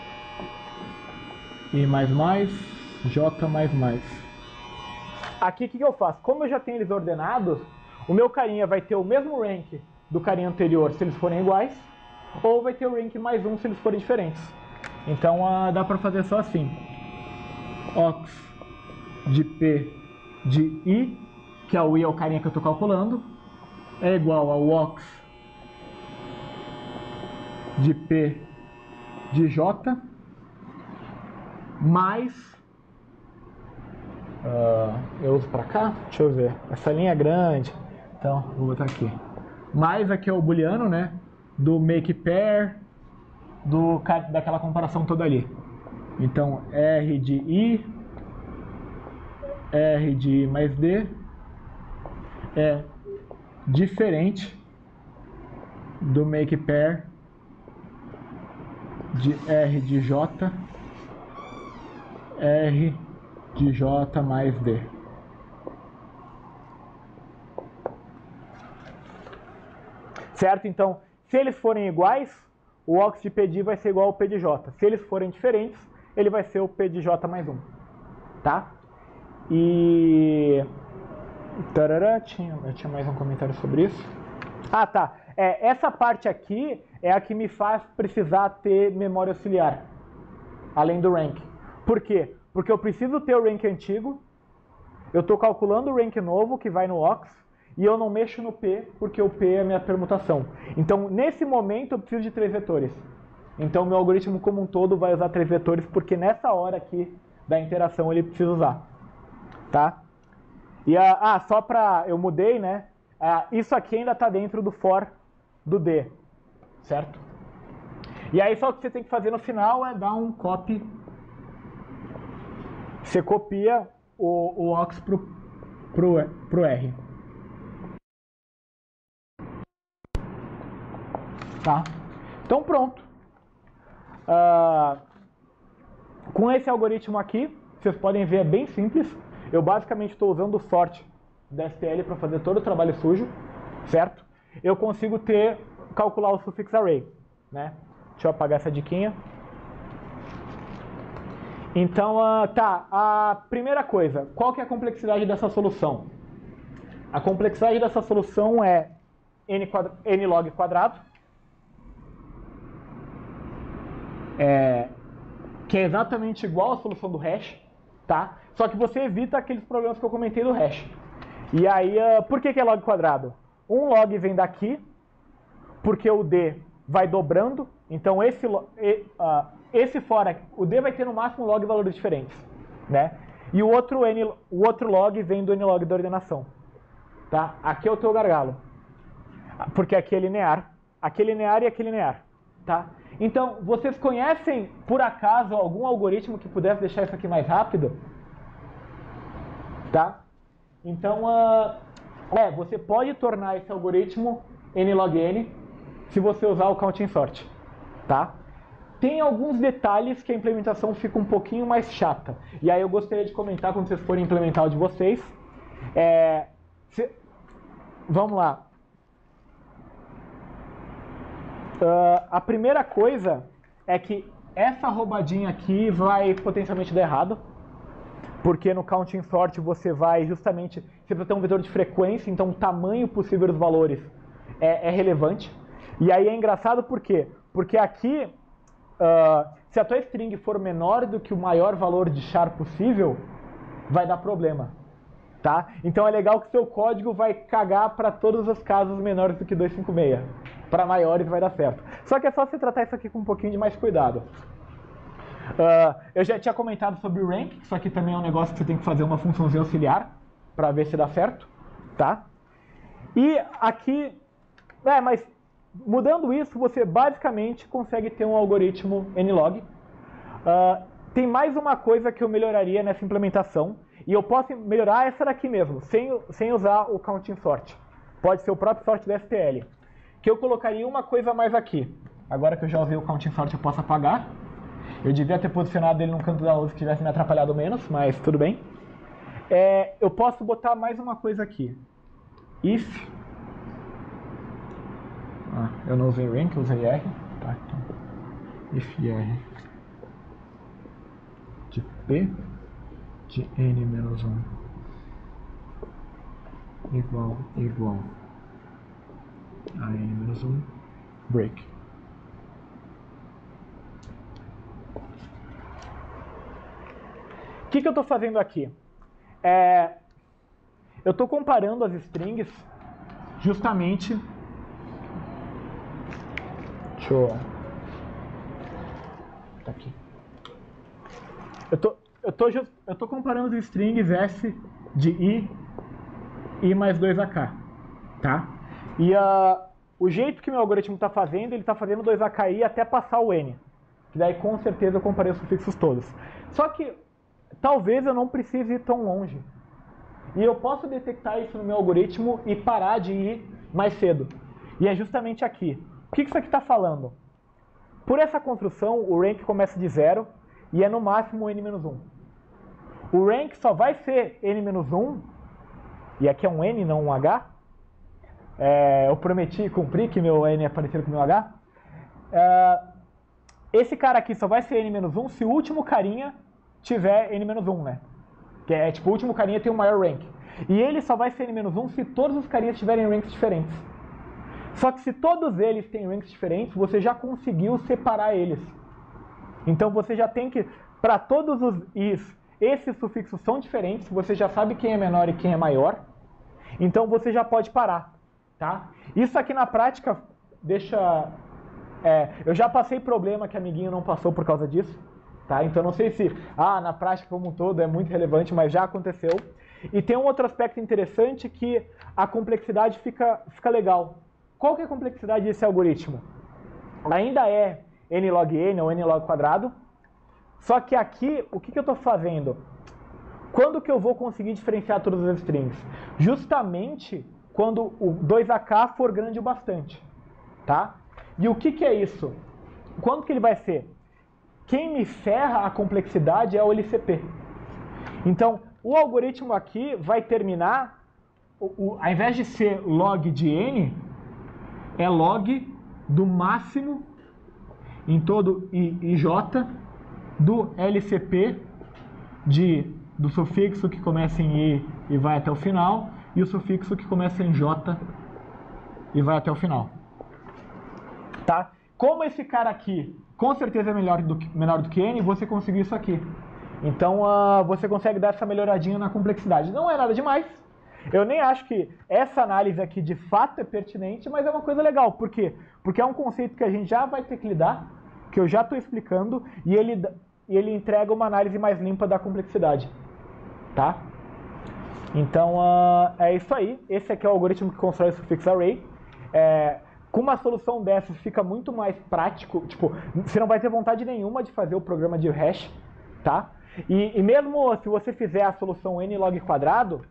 I mais mais, J mais mais. Aqui o que, que eu faço? Como eu já tenho eles ordenados, o meu carinha vai ter o mesmo rank do carinha anterior se eles forem iguais, ou vai ter o rank mais um se eles forem diferentes. Então uh, dá para fazer só assim. Ox de P de I, que é o I é o carinha que eu estou calculando, é igual ao ox de P de J mais, uh, eu uso para cá, deixa eu ver, essa linha é grande, então vou botar aqui, mais aqui é o booleano, né, do make pair, do, daquela comparação toda ali. Então R de I, R de I mais D é diferente do make pair de R de J, R de J mais D. Certo? Então, se eles forem iguais, o ox de P de I vai ser igual ao P de J. Se eles forem diferentes, ele vai ser o P de J mais um. Tá? E... Tarará, tinha, eu tinha mais um comentário sobre isso. Ah, tá. É, essa parte aqui é a que me faz precisar ter memória auxiliar, além do rank. Por quê? Porque eu preciso ter o rank antigo, eu estou calculando o rank novo que vai no ox, e eu não mexo no P, porque o P é a minha permutação. Então, nesse momento, eu preciso de três vetores. Então, meu algoritmo como um todo vai usar três vetores, porque nessa hora aqui da interação ele precisa usar. Tá? E a, ah, só para... Eu mudei, né? Ah, isso aqui ainda está dentro do for do D, certo? E aí só o que você tem que fazer no final é dar um copy. Você copia o, o ox pro, pro, pro R. Tá? Então pronto. Ah, com esse algoritmo aqui, vocês podem ver, é bem simples. Eu basicamente estou usando o sort da S T L para fazer todo o trabalho sujo, certo? Eu consigo ter, calcular o suffix array, né? Deixa eu apagar essa diquinha. Então, uh, tá, a primeira coisa, qual que é a complexidade dessa solução? A complexidade dessa solução é n, quadra, n log quadrado, é, que é exatamente igual à solução do hash, tá? Só que você evita aqueles problemas que eu comentei do hash. E aí, uh, por que que é log quadrado? Um log vem daqui, porque o D vai dobrando, então esse, uh, esse fora, o D vai ter no máximo log valores diferentes, né? E o outro, N, o outro log vem do N-log da ordenação, tá? Aqui é o teu gargalo, porque aqui é linear, aqui é linear e aqui é linear, tá? Então, vocês conhecem, por acaso, algum algoritmo que pudesse deixar isso aqui mais rápido? Tá? Então, uh, é, você pode tornar esse algoritmo N log N se você usar o counting sort, tá? Tem alguns detalhes que a implementação fica um pouquinho mais chata. E aí eu gostaria de comentar quando vocês forem implementar o de vocês. É, se, vamos lá. Uh, a primeira coisa é que essa roubadinha aqui vai potencialmente dar errado. Porque no counting sort você vai justamente... Você precisa ter um vetor de frequência, então o tamanho possível dos valores é, é relevante. E aí é engraçado por quê? Porque aqui, uh, se a tua string for menor do que o maior valor de char possível, vai dar problema. Tá? Então é legal que o seu código vai cagar para todos os casos menores do que duzentos e cinquenta e seis. Para maiores vai dar certo. Só que é só você tratar isso aqui com um pouquinho de mais cuidado. Uh, eu já tinha comentado sobre o rank, isso aqui também é um negócio que você tem que fazer uma funçãozinha auxiliar para ver se dá certo, tá? E aqui, é, mas mudando isso, você basicamente consegue ter um algoritmo N log. Uh, tem mais uma coisa que eu melhoraria nessa implementação, e eu posso melhorar essa daqui mesmo, sem, sem usar o counting sort. Pode ser o próprio sort da S T L, que eu colocaria uma coisa a mais aqui. Agora que eu já usei o counting sort, eu posso apagar. Eu devia ter posicionado ele num canto da lousa que tivesse me atrapalhado menos, mas tudo bem. É, eu posso botar mais uma coisa aqui. If... Ah, eu não usei rank, eu usei R. Tá, então. If R de P de N menos um igual, igual a N menos um, break. O que, que eu estou fazendo aqui? É, eu estou comparando as strings justamente... Deixa eu tá aqui. Eu tô, eu tô, just, eu tô comparando os strings S de I, I mais dois A K, tá? E uh, o jeito que meu algoritmo está fazendo, ele está fazendo dois A K I até passar o N. Que daí com certeza eu comparei os sufixos todos. Só que talvez eu não precise ir tão longe. E eu posso detectar isso no meu algoritmo e parar de ir mais cedo. E é justamente aqui. O que isso aqui está falando? Por essa construção, o rank começa de zero e é no máximo N menos um. O rank só vai ser N menos um, e aqui é um N, não um H. É, eu prometi cumprir que meu N é parecido com o meu H. É, esse cara aqui só vai ser N menos um se o último carinha tiver N menos um, né? Que é tipo, o último carinha tem o maior rank. E ele só vai ser N menos um se todos os carinhas tiverem ranks diferentes. Só que se todos eles têm ranks diferentes, você já conseguiu separar eles. Então você já tem que, para todos os is, esses sufixos são diferentes, você já sabe quem é menor e quem é maior. Então você já pode parar, tá? Isso aqui na prática deixa... É, eu já passei problema que amiguinho não passou por causa disso, tá? Então não sei se, ah, na prática como um todo é muito relevante, mas já aconteceu. E tem um outro aspecto interessante que a complexidade fica, fica legal. Qual que é a complexidade desse algoritmo? Ainda é n log n ou n log quadrado, só que aqui, o que, que eu estou fazendo? Quando que eu vou conseguir diferenciar todas as strings? Justamente quando o dois A K for grande o bastante, tá? E o que, que é isso? Quando que ele vai ser? Quem me ferra a complexidade é o L C P. Então, o algoritmo aqui vai terminar, o, o, ao invés de ser log de n, é log do máximo em todo I, IJ do L C P de, do sufixo que começa em I e vai até o final, e o sufixo que começa em J e vai até o final. Tá? Como esse cara aqui com certeza é melhor do que, menor do que n, você conseguiu isso aqui. Então uh, você consegue dar essa melhoradinha na complexidade. Não é nada demais. Eu nem acho que essa análise aqui de fato é pertinente, mas é uma coisa legal. Por quê? Porque é um conceito que a gente já vai ter que lidar, que eu já estou explicando, e ele, e ele entrega uma análise mais limpa da complexidade. Tá? Então uh, é isso aí. Esse aqui é o algoritmo que constrói o suffix array. É, com uma solução dessas fica muito mais prático. Tipo, você não vai ter vontade nenhuma de fazer o programa de hash. Tá? E, e mesmo se você fizer a solução n log quadrado,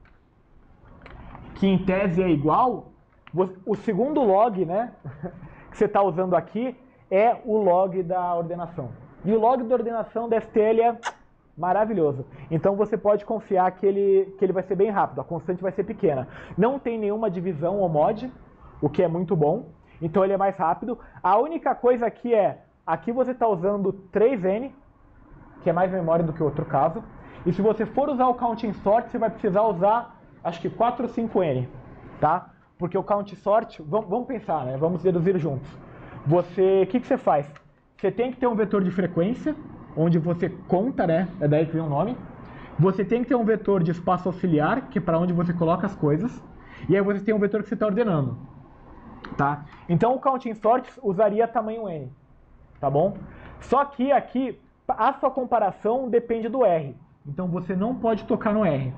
que em tese é igual, o segundo log, né, que você está usando aqui é o log da ordenação. E o log da ordenação da S T L é maravilhoso. Então você pode confiar que ele, que ele vai ser bem rápido, a constante vai ser pequena. Não tem nenhuma divisão ou mod, o que é muito bom. Então ele é mais rápido. A única coisa aqui é, aqui você está usando três n, que é mais memória do que o outro caso. E se você for usar o counting sort, você vai precisar usar, acho que quatro ou cinco n, tá? Porque o count sort, vamos, vamos pensar, né? Vamos deduzir juntos. Você, o que, que você faz? Você tem que ter um vetor de frequência, onde você conta, né? É daí que vem o nome. Você tem que ter um vetor de espaço auxiliar, que é para onde você coloca as coisas. E aí você tem um vetor que você está ordenando, tá? Então o counting sort usaria tamanho n, tá bom? Só que aqui, a sua comparação depende do R. Então você não pode tocar no R.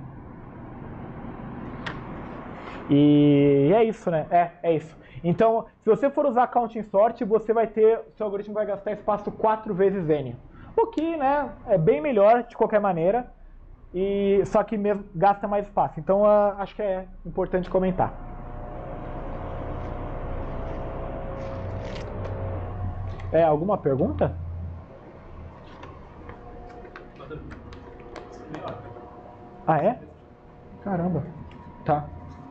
E é isso, né? É, é isso. Então, se você for usar counting sort, você vai ter, seu algoritmo vai gastar espaço quatro vezes n. O que, né, é bem melhor de qualquer maneira, e só que mesmo gasta mais espaço. Então, uh, acho que é importante comentar. É, alguma pergunta? Ah, é? Caramba. Tá.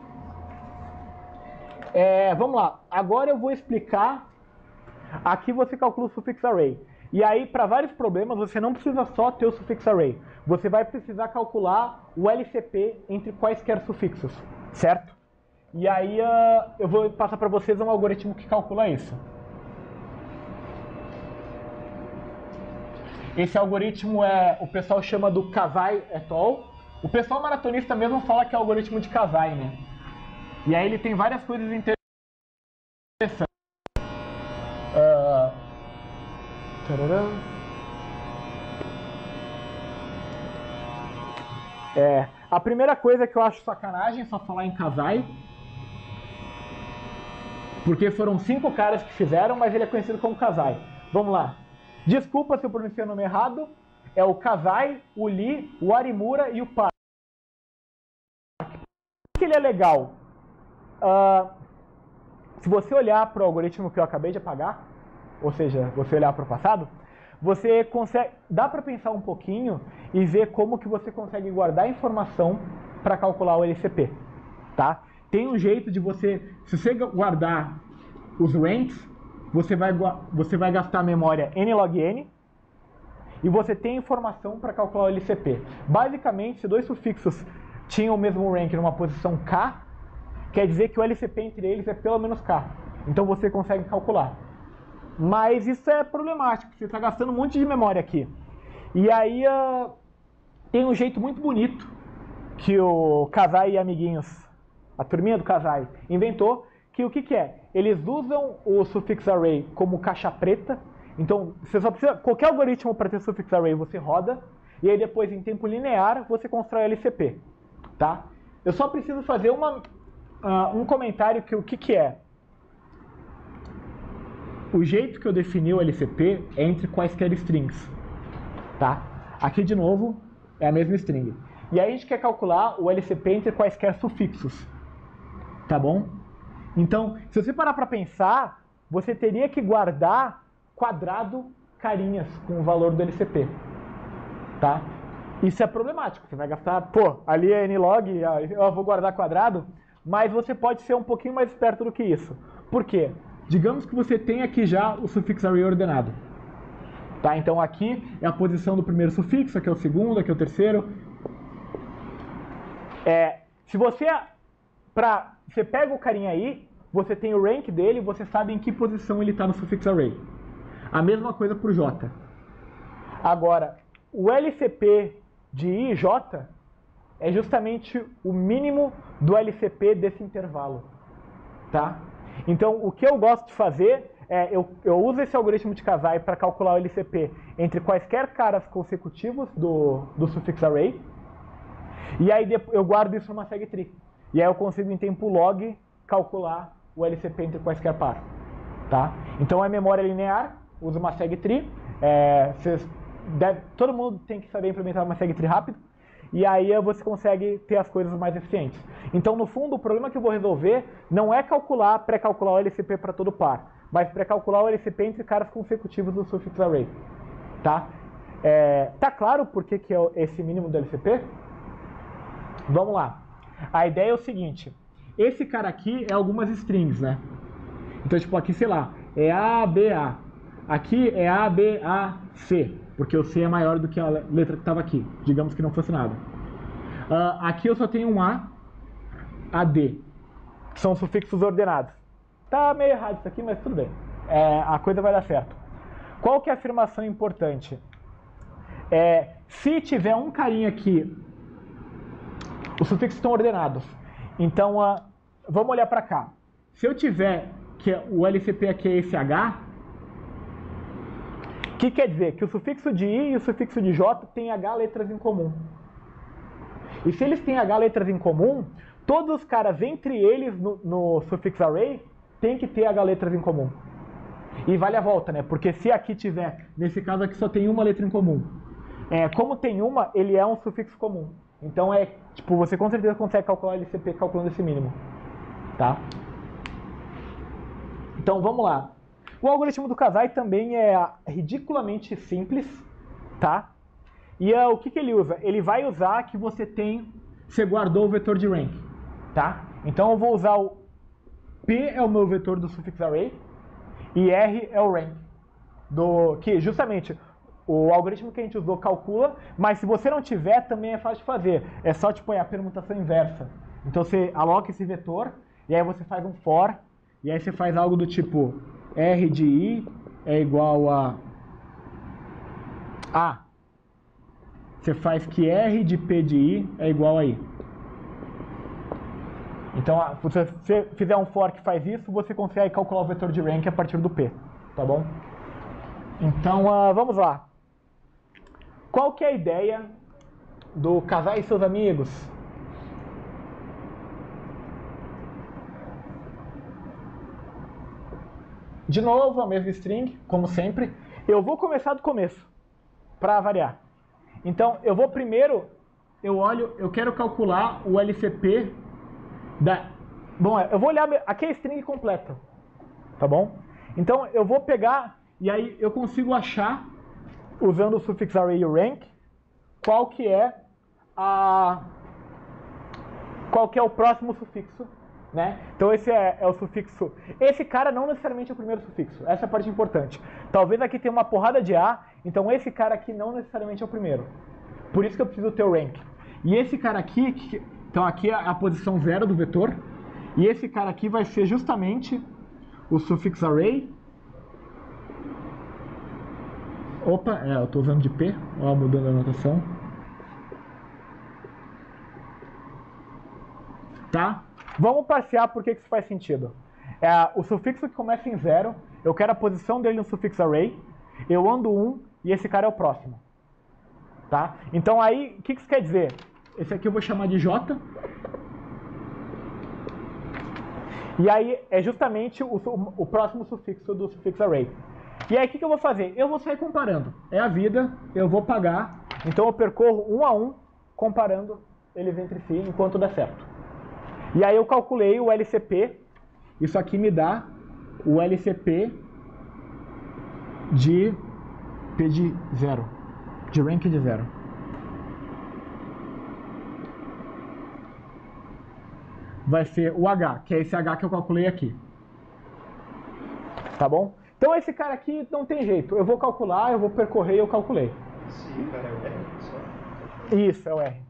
É, vamos lá. Agora eu vou explicar. Aqui você calcula o suffix array. E aí, para vários problemas, você não precisa só ter o suffix array. Você vai precisar calcular o L C P entre quaisquer sufixos, certo? E aí uh, eu vou passar para vocês um algoritmo que calcula isso. Esse algoritmo é, o pessoal chama do Kazai et al. O pessoal maratonista mesmo fala que é o algoritmo de Kazai, né? E aí ele tem várias coisas interessantes. Uh, É, a primeira coisa que eu acho sacanagem é só falar em Kazai. Porque foram cinco caras que fizeram, mas ele é conhecido como Kazai. Vamos lá. Desculpa se eu pronunciei o nome errado. É o Kazai, o Lee, o Arimura e o Park. Por que ele é legal? Uh, se você olhar para o algoritmo que eu acabei de apagar, ou seja, você olhar para o passado, você consegue, dá para pensar um pouquinho e ver como que você consegue guardar informação para calcular o L C P, tá? Tem um jeito de você, se você guardar os ranks, você vai, você vai gastar memória n log n e você tem informação para calcular o L C P. Basicamente, se dois sufixos tinham o mesmo rank numa posição k, quer dizer que o L C P entre eles é pelo menos k. Então você consegue calcular. Mas isso é problemático, você está gastando um monte de memória aqui. E aí uh, tem um jeito muito bonito que o Kazai e amiguinhos, a turminha do Kazai, inventou, que o que, que é? Eles usam o suffix array como caixa preta. Então, você só precisa, qualquer algoritmo para ter suffix array você roda, e aí depois em tempo linear você constrói L C P. Tá? Eu só preciso fazer uma, uh, um comentário que o que, que é? O jeito que eu defini o L C P é entre quaisquer strings. Tá? Aqui de novo é a mesma string. E aí a gente quer calcular o L C P entre quaisquer sufixos. Tá bom? Então, se você parar para pensar, você teria que guardar quadrado carinhas com o valor do L C P. Tá? Isso é problemático. Você vai gastar, pô, ali é nlog, eu vou guardar quadrado, mas você pode ser um pouquinho mais esperto do que isso. Por quê? Digamos que você tem aqui já o sufix array ordenado. Tá? Então aqui é a posição do primeiro sufixo, aqui é o segundo, aqui é o terceiro. É, se você, pra, você pega o carinha aí, você tem o rank dele, você sabe em que posição ele está no sufix array. A mesma coisa para o J. Agora, o L C P de I e J é justamente o mínimo do L C P desse intervalo. Tá? Então, o que eu gosto de fazer é, eu, eu uso esse algoritmo de Kazai para calcular o L C P entre quaisquer caras consecutivos do, do suffix array, e aí eu guardo isso numa segtree. E aí eu consigo em tempo log calcular o L C P entre quaisquer par. Tá? Então é memória linear, uso uma segtree, é, deve, todo mundo tem que saber implementar uma segtree rápido, e aí você consegue ter as coisas mais eficientes. Então, no fundo, o problema que eu vou resolver não é calcular, pré-calcular o L C P para todo par, mas pré-calcular o L C P entre caras consecutivos do suffix array. Tá? É, tá claro por que, que é esse mínimo do L C P? Vamos lá. A ideia é o seguinte. Esse cara aqui é algumas strings, né? Então, tipo, aqui, sei lá, é A, B, A. Aqui é A, B, A, C. Porque o C é maior do que a letra que estava aqui. Digamos que não fosse nada. Uh, aqui eu só tenho um A, A, D. Que são sufixos ordenados. Tá meio errado isso aqui, mas tudo bem. É, a coisa vai dar certo. Qual que é a afirmação importante? É, se tiver um carinha aqui, os sufixos estão ordenados. Então, uh, vamos olhar para cá. Se eu tiver que o L C P aqui é esse H, o que quer dizer? Que o sufixo de I e o sufixo de J têm H letras em comum. E se eles têm H letras em comum, todos os caras entre eles no, no suffix array tem que ter H letras em comum. E vale a volta, né? Porque se aqui tiver, nesse caso aqui só tem uma letra em comum. É, como tem uma, ele é um sufixo comum. Então é, tipo, você com certeza consegue calcular L C P calculando esse mínimo. Tá? Então vamos lá. O algoritmo do Kazai também é ridiculamente simples, tá? E uh, o que, que ele usa? Ele vai usar que você tem, você guardou o vetor de rank, tá? Então eu vou usar o P é o meu vetor do suffix array e R é o rank do que justamente o algoritmo que a gente usou calcula, mas se você não tiver também é fácil de fazer. É só tipo é a permutação inversa. Então você aloca esse vetor e aí você faz um for e aí você faz algo do tipo R de I é igual a A. Você faz que R de P de I é igual a I. Então, se você fizer um for que faz isso, você consegue calcular o vetor de rank a partir do P. Tá bom? Então, uh, vamos lá. Qual que é a ideia do Casar e Seus Amigos. De novo, a mesma string, como sempre. Eu vou começar do começo, para variar. Então, eu vou primeiro, eu olho, eu quero calcular o L C P da... Bom, eu vou olhar, aqui é a string completa, tá bom? Então, eu vou pegar, e aí eu consigo achar, usando o sufixo array e o rank, qual que é a... qual que é o próximo sufixo, né? Então esse é, é o sufixo. Esse cara não necessariamente é o primeiro sufixo. Essa é a parte importante. Talvez aqui tenha uma porrada de A, então esse cara aqui não necessariamente é o primeiro. Por isso que eu preciso ter o rank. E esse cara aqui, que, então aqui é a posição zero do vetor. E esse cara aqui vai ser justamente o sufixo array. Opa, é, eu estou usando de P, ó, mudando a notação. Tá? Vamos parsear por que isso faz sentido. É, o sufixo que começa em zero, eu quero a posição dele no sufixo array, eu ando um e esse cara é o próximo. Tá? Então aí, o que isso quer dizer? Esse aqui eu vou chamar de J. E aí é justamente o, o próximo sufixo do sufixo array. E aí o que, que eu vou fazer? Eu vou sair comparando. É a vida, eu vou pagar. Então eu percorro um a um, comparando eles entre si, enquanto der certo. E aí eu calculei o L C P, isso aqui me dá o L C P de P de zero, de rank de zero. Vai ser o H, que é esse H que eu calculei aqui. Tá bom? Então esse cara aqui não tem jeito, eu vou calcular, eu vou percorrer e eu calculei. Esse cara é o R só? Isso, é o R.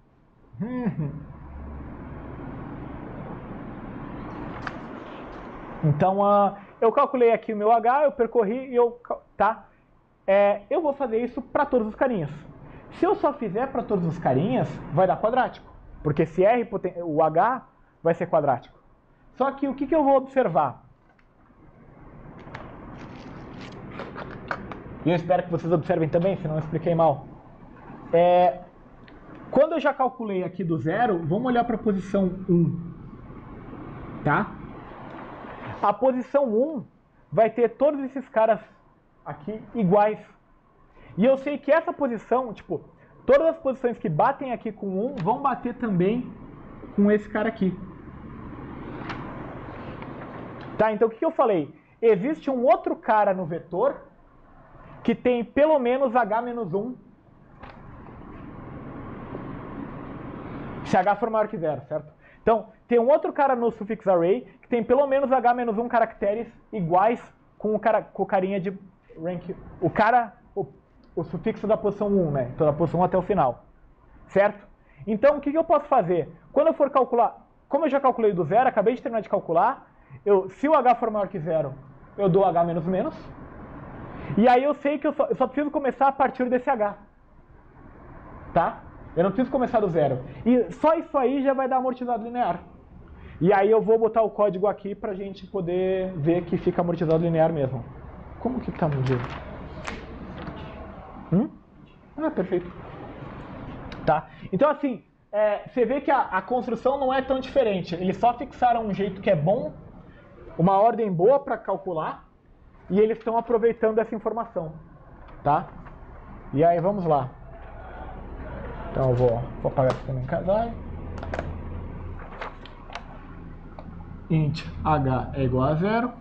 Então, uh, eu calculei aqui o meu H, eu percorri e eu... Tá? É, eu vou fazer isso para todos os carinhas. Se eu só fizer para todos os carinhas, vai dar quadrático. Porque se R, o H vai ser quadrático. Só que o que, que eu vou observar? E eu espero que vocês observem também, senão eu expliquei mal. É, quando eu já calculei aqui do zero, vamos olhar para a posição um. Tá? A posição um vai ter todos esses caras aqui iguais. E eu sei que essa posição, tipo, todas as posições que batem aqui com um vão bater também com esse cara aqui. Tá, então o que, que eu falei? Existe um outro cara no vetor que tem pelo menos H menos um. Se H for maior que zero, certo? Então, tem um outro cara no sufixo array que tem pelo menos H menos um caracteres iguais com o, cara, com o carinha de rank. O cara, o, o sufixo da posição um, né? Então, da posição um até o final. Certo? Então, o que, que eu posso fazer? Quando eu for calcular, como eu já calculei do zero, acabei de terminar de calcular, eu, se o H for maior que zero, eu dou H menos menos. E aí eu sei que eu só, eu só preciso começar a partir desse H. Tá? Eu não preciso começar do zero. E só isso aí já vai dar amortizado linear. E aí eu vou botar o código aqui pra gente poder ver que fica amortizado linear mesmo. Como que tá medido? Hum? Ah, perfeito. Tá? Então assim, é, você vê que a, a construção não é tão diferente. Eles só fixaram um jeito que é bom, uma ordem boa para calcular, e eles estão aproveitando essa informação. Tá? E aí vamos lá. Então eu vou, vou apagar aqui também casar. Int h é igual a zero.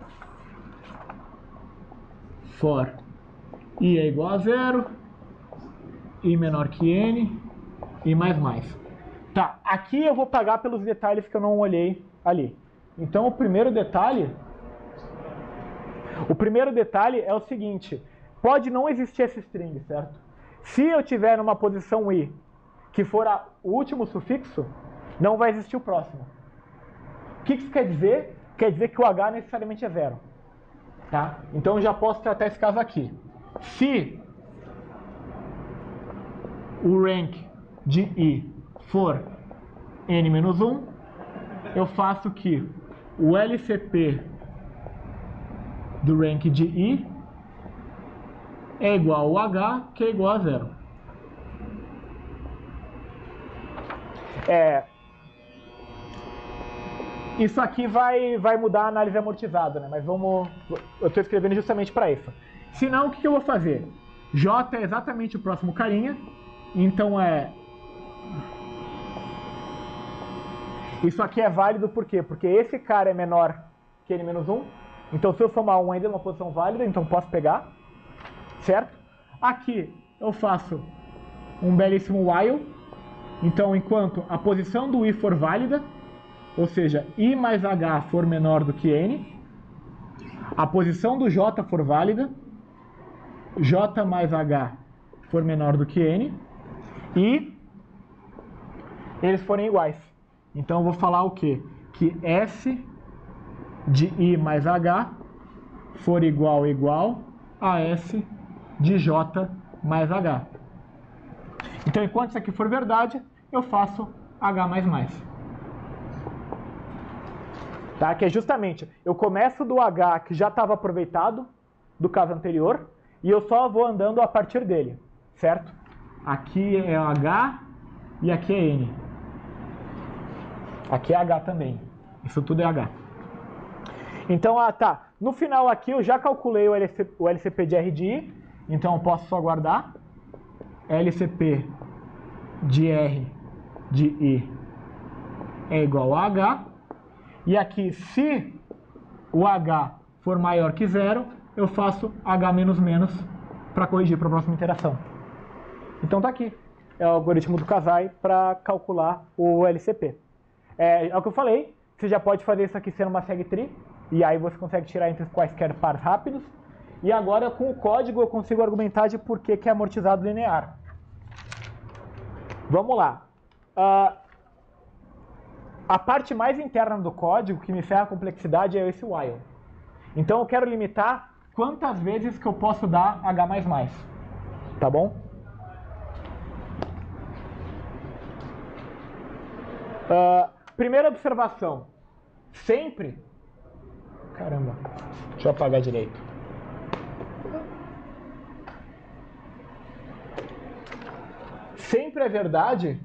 For i é igual a zero. I menor que n. E mais mais. Tá, aqui eu vou pagar pelos detalhes que eu não olhei ali. Então o primeiro detalhe... O primeiro detalhe é o seguinte. Pode não existir essa string, certo? Se eu tiver numa posição i que for a, o último sufixo, não vai existir o próximo. O que isso quer dizer? Quer dizer que o H necessariamente é zero. Tá? Então eu já posso tratar esse caso aqui. Se o rank de i for n menos um, eu faço que o L C P do rank de i é igual ao H, que é igual a zero. É, isso aqui vai, vai mudar a análise amortizada, né? Mas vamos... Eu estou escrevendo justamente para isso. Se não, o que, que eu vou fazer? J é exatamente o próximo carinha. Então é... Isso aqui é válido por quê? Porque esse cara é menor que N menos um. Então se eu somar um ainda é uma posição válida, então posso pegar. Certo? Aqui eu faço um belíssimo while. Então enquanto a posição do I for válida, ou seja, I mais H for menor do que N, a posição do J for válida, J mais H for menor do que N, e eles forem iguais. Então eu vou falar o quê? Que S de I mais H for igual igual a S de J mais H. Então enquanto isso aqui for verdade, eu faço H mais mais. Tá? Que é justamente, eu começo do H que já estava aproveitado do caso anterior e eu só vou andando a partir dele, certo? Aqui é H e aqui é N. Aqui é H também. Isso tudo é H. Então, ah, tá. No final aqui eu já calculei o, L C, o L C P de R de I, então eu posso só guardar. L C P de R de I é igual a H. E aqui, se o H for maior que zero, eu faço H menos menos para corrigir para a próxima interação. Então tá aqui. É o algoritmo do Kasai para calcular o L C P. É, é o que eu falei, você já pode fazer isso aqui sendo uma segtree, e aí você consegue tirar entre quaisquer pares rápidos. E agora com o código eu consigo argumentar de por que, que é amortizado linear. Vamos lá. Uh, A parte mais interna do código, que me ferra a complexidade, é esse while. Então eu quero limitar quantas vezes que eu posso dar H mais mais. Tá bom? Uh, primeira observação. Sempre... Caramba. Deixa eu apagar direito. Sempre é verdade...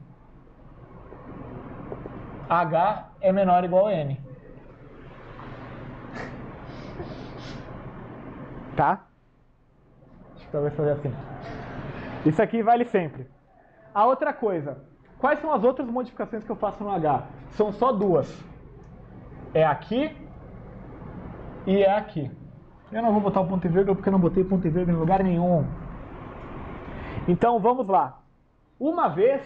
H é menor ou igual a N. Tá? Deixa eu talvez fazer assim. Isso aqui vale sempre. A outra coisa. Quais são as outras modificações que eu faço no H? São só duas. É aqui e é aqui. Eu não vou botar o ponto e vírgula porque eu não botei ponto e vírgula em lugar nenhum. Então vamos lá. Uma vez...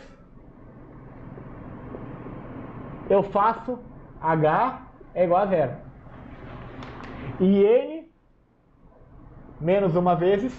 eu faço H é igual a zero. E N menos uma vezes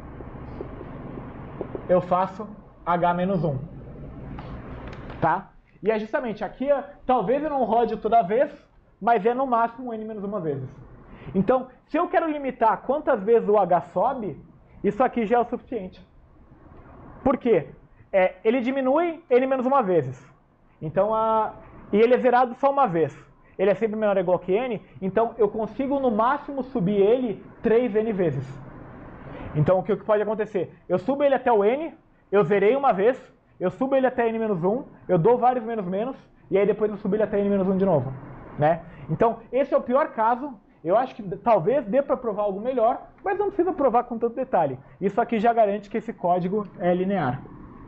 eu faço H menos um. Tá? E é justamente aqui, talvez eu não rode toda vez, mas é no máximo N menos uma vezes. Então, se eu quero limitar quantas vezes o H sobe, isso aqui já é o suficiente. Por quê? É, ele diminui N menos uma vezes. Então, a... E ele é zerado só uma vez. Ele é sempre menor ou igual que N, então eu consigo no máximo subir ele três N vezes. Então o que pode acontecer? Eu subo ele até o N, eu zerei uma vez, eu subo ele até N menos um, eu dou vários menos menos, e aí depois eu subo ele até N menos um de novo. Né? Então esse é o pior caso. Eu acho que talvez dê para provar algo melhor, mas não precisa provar com tanto detalhe. Isso aqui já garante que esse código é linear.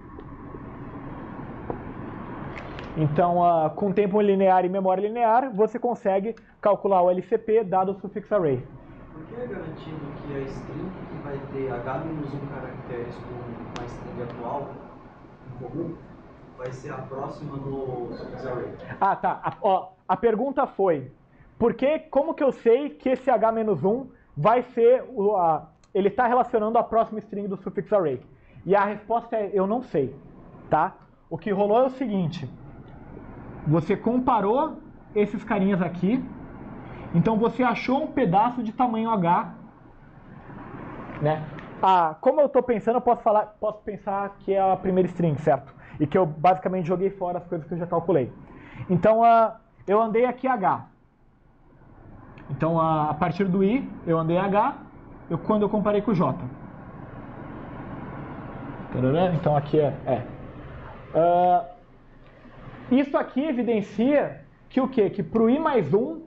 Então, uh, com tempo linear e memória linear, você consegue calcular o L C P dado o sufixo array. Por que é garantido que a string que vai ter H menos um caracteres com uma string atual em comum vai ser a próxima no sufixo array? Ah, tá. A, ó, a pergunta foi, por que, como que eu sei que esse H menos um vai ser, o, a, ele está relacionando a próxima string do sufixo array? E a resposta é, eu não sei. Tá? O que rolou é o seguinte... Você comparou esses carinhas aqui, então você achou um pedaço de tamanho H, né? Ah, como eu estou pensando, eu posso, falar, posso pensar que é a primeira string, certo? E que eu basicamente joguei fora as coisas que eu já calculei. Então, uh, eu andei aqui H. Então, uh, a partir do I, eu andei H, eu, quando eu comparei com o J. Então, aqui é... é. Uh, Isso aqui evidencia que o quê? Que para o i mais um...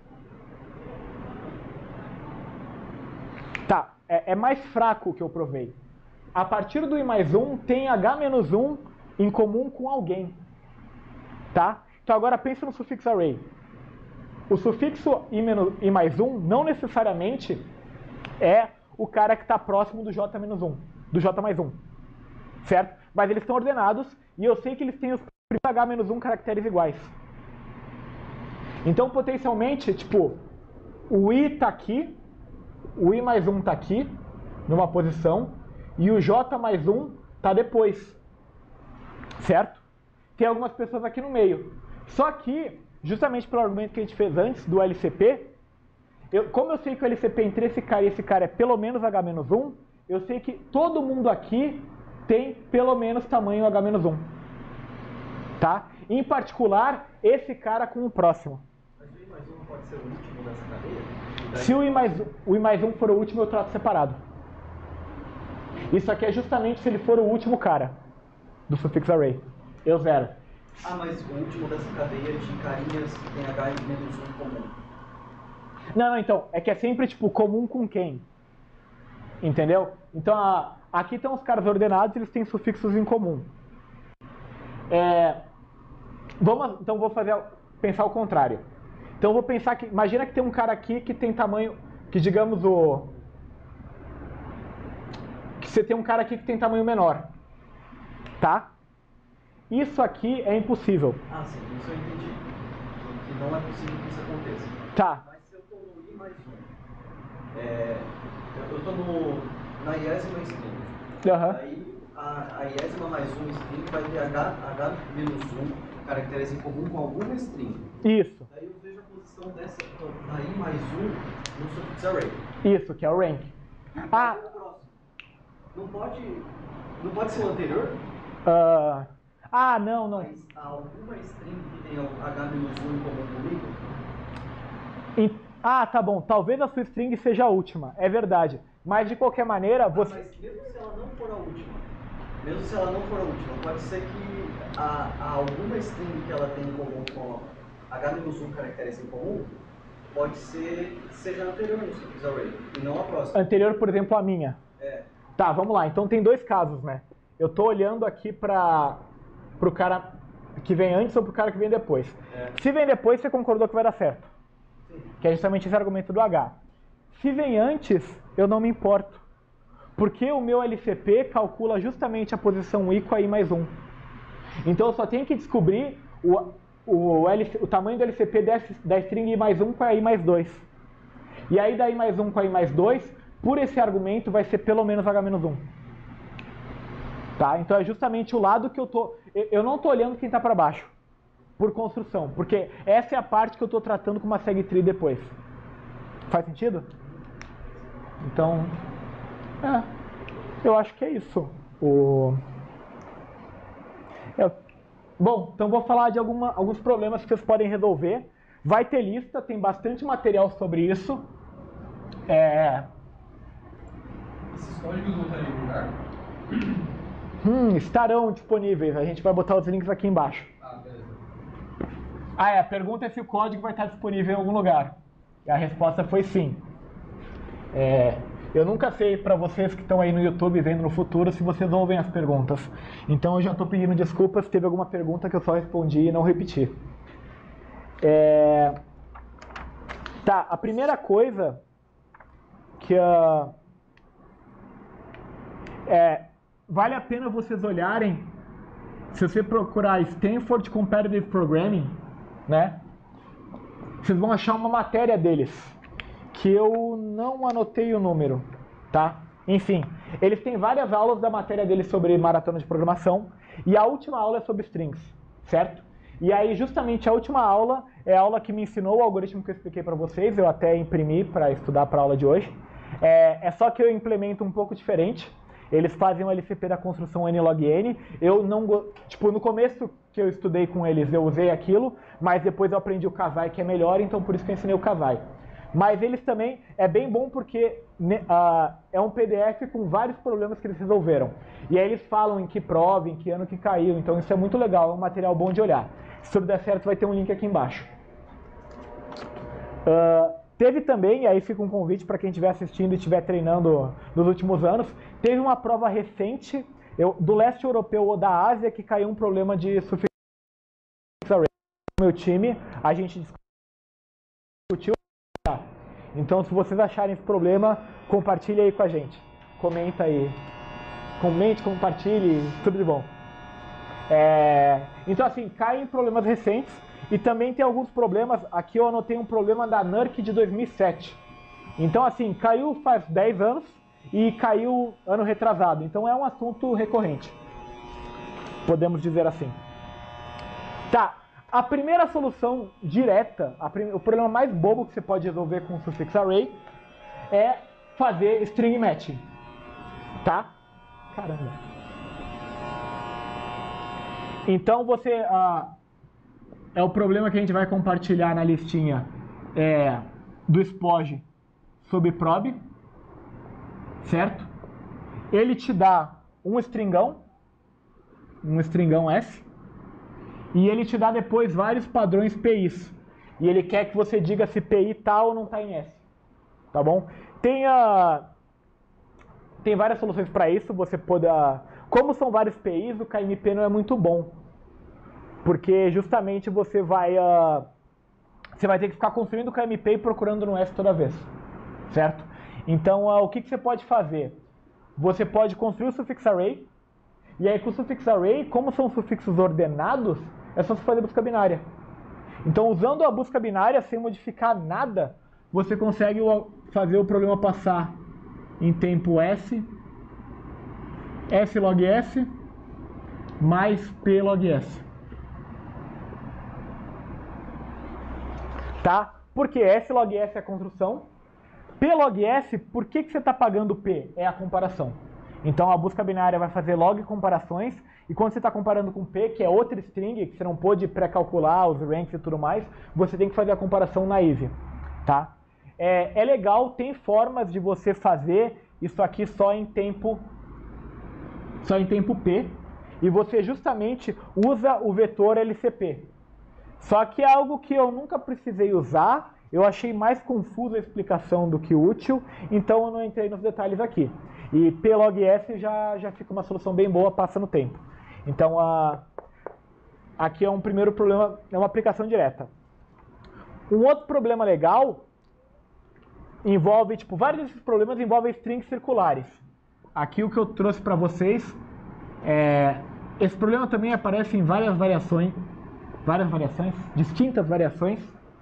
Tá, é, é mais fraco o que eu provei. A partir do i mais um tem h menos um em comum com alguém. Tá? Então agora pensa no sufixo array. O sufixo i, menos, i mais um não necessariamente é o cara que está próximo do j menos um, do j mais um. Certo? Mas eles estão ordenados e eu sei que eles têm os h menos um caracteres iguais. Então, potencialmente, tipo, o i está aqui, o i mais um está aqui, numa posição, e o j mais um está depois. Certo? Tem algumas pessoas aqui no meio. Só que, justamente pelo argumento que a gente fez antes do L C P, eu, como eu sei que o L C P entre esse cara e esse cara é pelo menos h menos um, eu sei que todo mundo aqui tem pelo menos tamanho h menos um. Tá? Em particular, esse cara com o próximo. Mas o i mais um não pode ser o último dessa cadeia? Se o i mais, o i mais um for o último, eu trato separado. Isso aqui é justamente se ele for o último cara do sufixo array. Eu zero. Ah, mas o último dessa cadeia de carinhas que tem h menos um comum. Não, não, então, é que é sempre, tipo, comum com quem? Entendeu? Então, a, aqui estão os caras ordenados e eles têm sufixos em comum. É, vamos, então, vou fazer, pensar o contrário. Então, eu vou pensar que, imagina que tem um cara aqui que tem tamanho, que digamos o... Que você tem um cara aqui que tem tamanho menor. Tá? Isso aqui é impossível. Ah, sim, isso eu entendi. Que não é possível que isso aconteça. Tá. Mas se eu estou no i mais um, é, eu estou na iésima string. Uhum. Aí a, a iésima mais um string vai ter h, h menos um caracteres em comum com alguma string. Isso. Daí eu vejo a posição dessa da i mais um no sufixo array. Isso, que é o rank. Ah, o próximo. Não pode, não pode ser o anterior? uh, ah, não, não. Mas há alguma string que tenha h menos um em comum comigo? Em- ah, tá bom. Talvez a sua string seja a última. É verdade. Mas de qualquer maneira, você... Ah, mas mesmo se ela não for a última, mesmo se ela não for a última, pode ser que há, há alguma string que ela tem em comum com h menos um caracteres em comum, pode ser que seja anterior no sufixo array, e não a próxima. Anterior, por exemplo, a minha. É. Tá, vamos lá. Então tem dois casos, né? Eu tô olhando aqui para pro cara que vem antes ou pro cara que vem depois. É. Se vem depois, você concordou que vai dar certo. Sim. Que é justamente esse argumento do H. Se vem antes, eu não me importo. Porque o meu L C P calcula justamente a posição i com a i mais um. Então eu só tenho que descobrir o, o, L, o tamanho do L C P desse, da string i mais um com a i mais dois. E aí da i mais um com a i mais dois, por esse argumento, vai ser pelo menos h menos um. Tá? Então é justamente o lado que eu tô... Eu não estou olhando quem está para baixo, por construção, porque essa é a parte que eu estou tratando com uma segtree depois. Faz sentido? Então, é, eu acho que é isso. O... É, bom, então vou falar de alguma, alguns problemas que vocês podem resolver. Vai ter lista, tem bastante material sobre isso. É... Esses códigos vão estar em algum lugar? Hum, estarão disponíveis. A gente vai botar os links aqui embaixo. Ah, beleza. Ah, é. A pergunta é se o código vai estar disponível em algum lugar. E a resposta foi sim. É, eu nunca sei para vocês que estão aí no YouTube vendo no futuro se vocês ouvem as perguntas. Então eu já estou pedindo desculpas se teve alguma pergunta que eu só respondi e não repeti. É... Tá, a primeira coisa que a... É, vale a pena vocês olharem, se você procurar Stanford Competitive Programming, né, vocês vão achar uma matéria deles, que eu não anotei o número, tá? Enfim, eles têm várias aulas da matéria deles sobre maratona de programação, e a última aula é sobre strings, certo? E aí, justamente, a última aula é a aula que me ensinou o algoritmo que eu expliquei para vocês, eu até imprimi para estudar para a aula de hoje. É, é só que eu implemento um pouco diferente. Eles fazem o L C P da construção N log N. Eu não, tipo, no começo que eu estudei com eles, eu usei aquilo, mas depois eu aprendi o Kazai, que é melhor, então por isso que eu ensinei o Kazai. Mas eles também, é bem bom porque né, uh, é um P D F com vários problemas que eles resolveram. E aí eles falam em que prova, em que ano que caiu, então isso é muito legal, é um material bom de olhar. Se tudo der certo, vai ter um link aqui embaixo. Uh, teve também, e aí fica um convite para quem estiver assistindo e estiver treinando nos últimos anos, teve uma prova recente eu, do leste europeu ou da Ásia que caiu um problema de suffix array. No meu time, a gente discutiu. Então, se vocês acharem esse problema, compartilhe aí com a gente. Comenta aí. Comente, compartilhe, tudo de bom. É... Então, assim, caem problemas recentes e também tem alguns problemas. Aqui eu anotei um problema da N E R C de dois mil e sete. Então, assim, caiu faz dez anos e caiu ano retrasado. Então, é um assunto recorrente. Podemos dizer assim. Tá. A primeira solução direta, a prim... o problema mais bobo que você pode resolver com o suffix array é fazer string matching, tá? Caramba. Então você, ah, é o problema que a gente vai compartilhar na listinha é, do Spoj sobre prob, certo? Ele te dá um stringão, um stringão S. E ele te dá depois vários padrões P Is. E ele quer que você diga se P I tá ou não tá em S. Tá bom? Tem, a... Tem várias soluções para isso. Você pode... Como são vários P Is, o K M P não é muito bom. Porque justamente você vai... Uh... Você vai ter que ficar construindo o K M P e procurando no S toda vez. Certo? Então, uh, o que, que você pode fazer? Você pode construir o suffix array. E aí com o suffix array, como são sufixos ordenados, é só você fazer busca binária. Então usando a busca binária, sem modificar nada, você consegue fazer o problema passar em tempo S, S log S, mais P log S. Tá? Porque S log S é a construção, P log S, por que, que você está pagando P? É a comparação. Então a busca binária vai fazer log comparações, e quando você está comparando com P, que é outra string, que você não pôde pré-calcular os ranks e tudo mais, você tem que fazer a comparação naive, tá? É, é legal, tem formas de você fazer isso aqui só em tempo, só em tempo P, e você justamente usa o vetor L C P. Só que é algo que eu nunca precisei usar, eu achei mais confusa a explicação do que útil, então eu não entrei nos detalhes aqui. E P log S já, já fica uma solução bem boa, passa no tempo. Então, a, aqui é um primeiro problema, é uma aplicação direta. Um outro problema legal envolve, tipo, vários desses problemas envolvem strings circulares. Aqui o que eu trouxe para vocês, é, esse problema também aparece em várias variações, várias variações, distintas variações.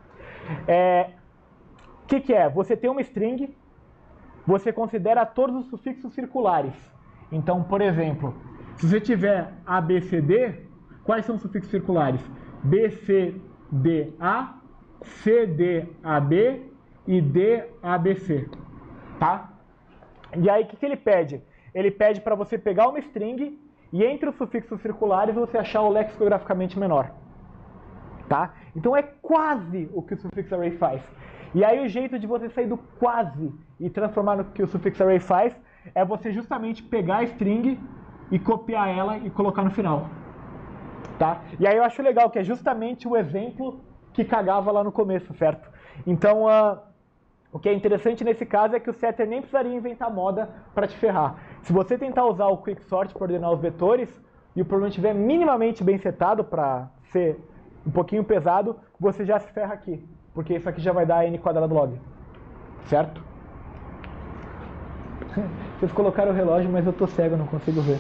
É, o que, que é? Você tem uma string, você considera todos os sufixos circulares. Então, por exemplo, se você tiver A, B, C, D, quais são os sufixos circulares? B, C, D, A, C, D, A, B e D, A, B, C. Tá? E aí, o que, que ele pede? Ele pede para você pegar uma string e entre os sufixos circulares você achar o lexicograficamente menor. Tá? Então é quase o que o suffix array faz. E aí o jeito de você sair do quase e transformar no que o suffix array faz é você justamente pegar a string e copiar ela e colocar no final. Tá? E aí eu acho legal que é justamente o exemplo que cagava lá no começo, certo? Então uh, o que é interessante nesse caso é que o setter nem precisaria inventar moda para te ferrar. Se você tentar usar o quicksort para ordenar os vetores e o problema estiver minimamente bem setado para ser um pouquinho pesado, você já se ferra aqui. Porque isso aqui já vai dar n quadrado log. Certo? Vocês colocaram o relógio, mas eu tô cego, não consigo ver.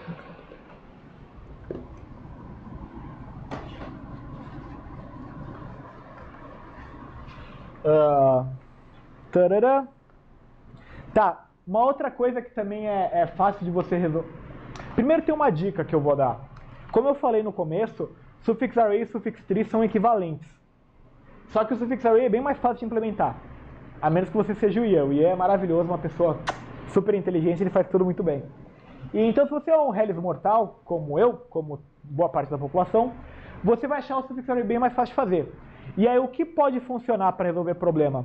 Uh, tarará. Tá, uma outra coisa que também é, é fácil de você resolver. Primeiro tem uma dica que eu vou dar. Como eu falei no começo, suffix array e suffix tree são equivalentes. Só que o suffix array é bem mais fácil de implementar. A menos que você seja o I E. O I E é maravilhoso, uma pessoa super inteligente, ele faz tudo muito bem. E então se você é um Hellis mortal, como eu, como boa parte da população, você vai achar o suffix array bem mais fácil de fazer. E aí o que pode funcionar para resolver problema?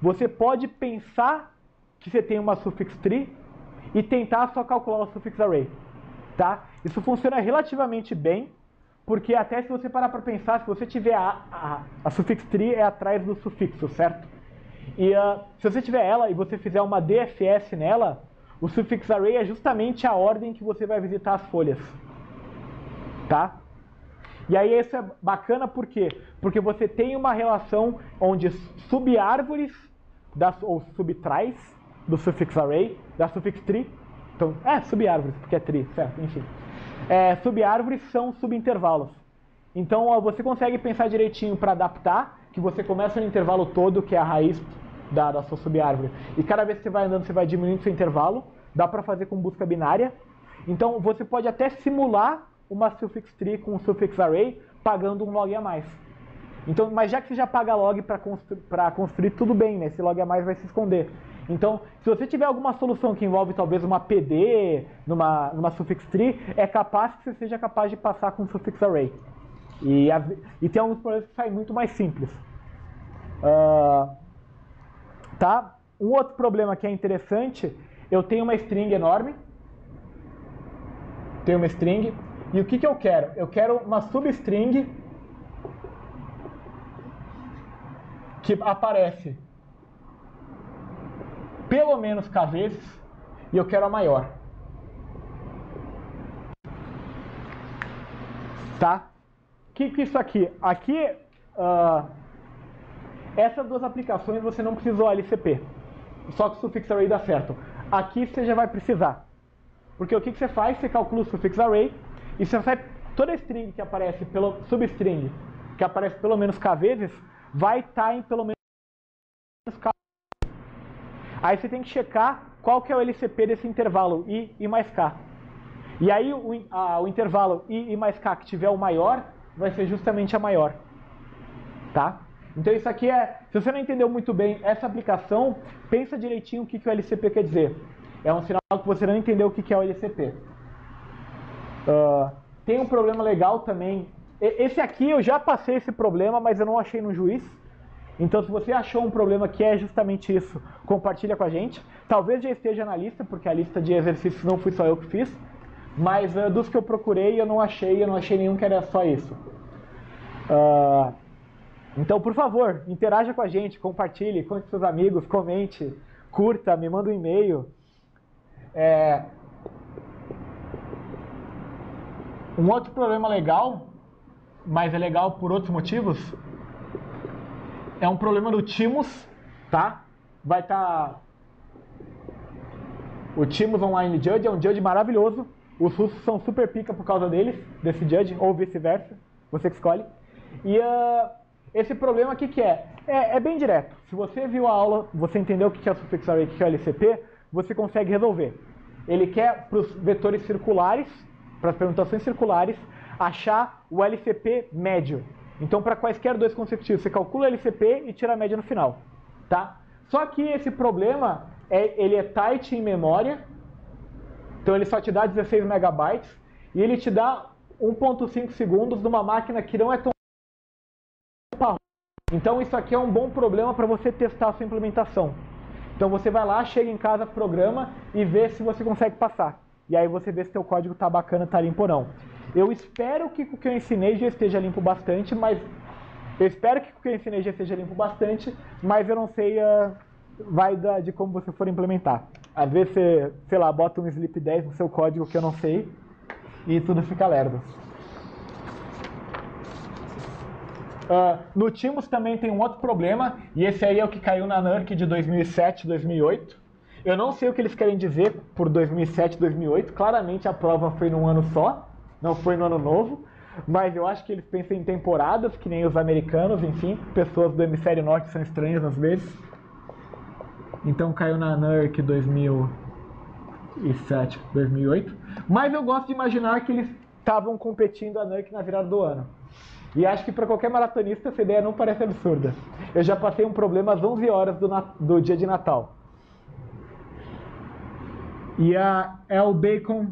você pode pensar que você tem uma suffix tree e tentar só calcular o suffix array, tá? Isso funciona relativamente bem, porque até se você parar para pensar, se você tiver a, a, a suffix tree é atrás do sufixo, certo? E uh, se você tiver ela e você fizer uma D F S nela, o suffix array é justamente a ordem que você vai visitar as folhas, tá? E aí isso é bacana por quê? Porque você tem uma relação onde subárvores das, ou subtrais do suffix array, da suffix tree, então, é, subárvores, porque é tree, certo, enfim. É, subárvores são subintervalos. Então ó, você consegue pensar direitinho para adaptar, que você começa no intervalo todo, que é a raiz da, da sua subárvore, e cada vez que você vai andando, você vai diminuindo seu intervalo, dá para fazer com busca binária. Então você pode até simular uma suffix tree com um suffix array, pagando um log a mais. Então, mas já que você já paga log para constru construir, tudo bem, né? Esse log a mais vai se esconder. Então, se você tiver alguma solução que envolve talvez uma P D, numa, numa suffix tree, é capaz que você seja capaz de passar com um suffix array. E, a, e tem alguns problemas que saem muito mais simples. Uh, tá? Um outro problema que é interessante, eu tenho uma string enorme. Tenho uma string. E o que, que eu quero? Eu quero uma substring que aparece pelo menos k vezes, e eu quero a maior. Tá? O que, que é isso aqui? Aqui, uh, essas duas aplicações você não precisou L C P, só que o suffix array dá certo. Aqui você já vai precisar, porque o que, que você faz? Você calcula o suffix array, e você vai, toda string que aparece, pelo substring, que aparece pelo menos k vezes, vai estar em pelo menos k. Aí você tem que checar qual que é o L C P desse intervalo I e mais K. E aí o, a, o intervalo I e mais K que tiver o maior, vai ser justamente a maior. Tá? Então isso aqui é, se você não entendeu muito bem essa aplicação, pensa direitinho o que, que o L C P quer dizer. É um sinal que você não entendeu o que, que é o L C P. Uh, tem um problema legal também. Esse aqui eu já passei esse problema, mas eu não achei no juiz. Então se você achou um problema que é justamente isso, compartilha com a gente. Talvez já esteja na lista, porque a lista de exercícios não fui só eu que fiz. Mas uh, dos que eu procurei eu não achei, eu não achei nenhum que era só isso. Uh, então por favor, interaja com a gente, compartilhe, conte com seus amigos, comente, curta, me manda um e-mail. É... Um outro problema legal, mas é legal por outros motivos, é um problema do Timus, tá? Vai estar... Tá... O Timus Online Judge é um judge maravilhoso. Os russos são super pica por causa deles, desse judge, ou vice-versa, você que escolhe. E uh, esse problema, o que, que é? é? É bem direto. Se você viu a aula, você entendeu o que é o suffix array, o que é o L C P, você consegue resolver. Ele quer, para os vetores circulares, para as permutações circulares, achar o L C P médio. Então, para quaisquer dois consecutivos, você calcula o L C P e tira a média no final. Tá? Só que esse problema, é, ele é tight em memória, então ele só te dá dezesseis megabytes, e ele te dá um ponto cinco segundos numa máquina que não é tão... Então isso aqui é um bom problema para você testar a sua implementação. Então você vai lá, chega em casa, programa e vê se você consegue passar. E aí você vê se seu código está bacana, está limpo ou não. Eu espero que o que eu ensinei já esteja limpo bastante, mas... Eu espero que o que eu ensinei já esteja limpo bastante, mas eu não sei... Uh... vai da, de como você for implementar. Às vezes você, sei lá, bota um sleep dez no seu código que eu não sei e tudo fica lerdo. Uh, no Timus também tem um outro problema, e esse aí é o que caiu na NERC de dois mil e sete, dois mil e oito. Eu não sei o que eles querem dizer por dois mil e sete, dois mil e oito. Claramente a prova foi num ano só, não foi no ano novo. Mas eu acho que eles pensam em temporadas, que nem os americanos, enfim. Pessoas do hemisfério norte são estranhas às vezes. Então caiu na NERC dois mil e sete, dois mil e oito. Mas eu gosto de imaginar que eles estavam competindo a NERC na virada do ano. E acho que para qualquer maratonista essa ideia não parece absurda. Eu já passei um problema às onze horas do, do dia de Natal. E a, é o Bacon,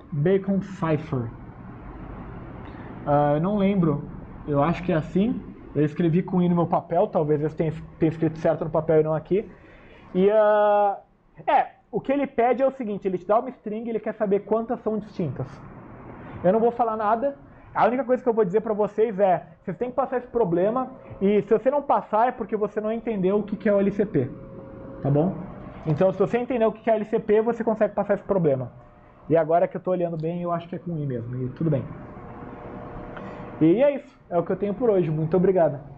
Bacon Cipher. Uh, eu não lembro, eu acho que é assim. Eu escrevi com I no meu papel, talvez eu tenha, tenha escrito certo no papel e não aqui. E, uh, é, o que ele pede é o seguinte, ele te dá uma string e ele quer saber quantas são distintas. Eu não vou falar nada, a única coisa que eu vou dizer pra vocês é, vocês têm que passar esse problema, e se você não passar é porque você não entendeu o que é o L C P, tá bom? Então, se você entender o que é L C P, você consegue passar esse problema. E agora que eu tô olhando bem, eu acho que é com I mesmo, e tudo bem. E é isso, é o que eu tenho por hoje. Muito obrigado.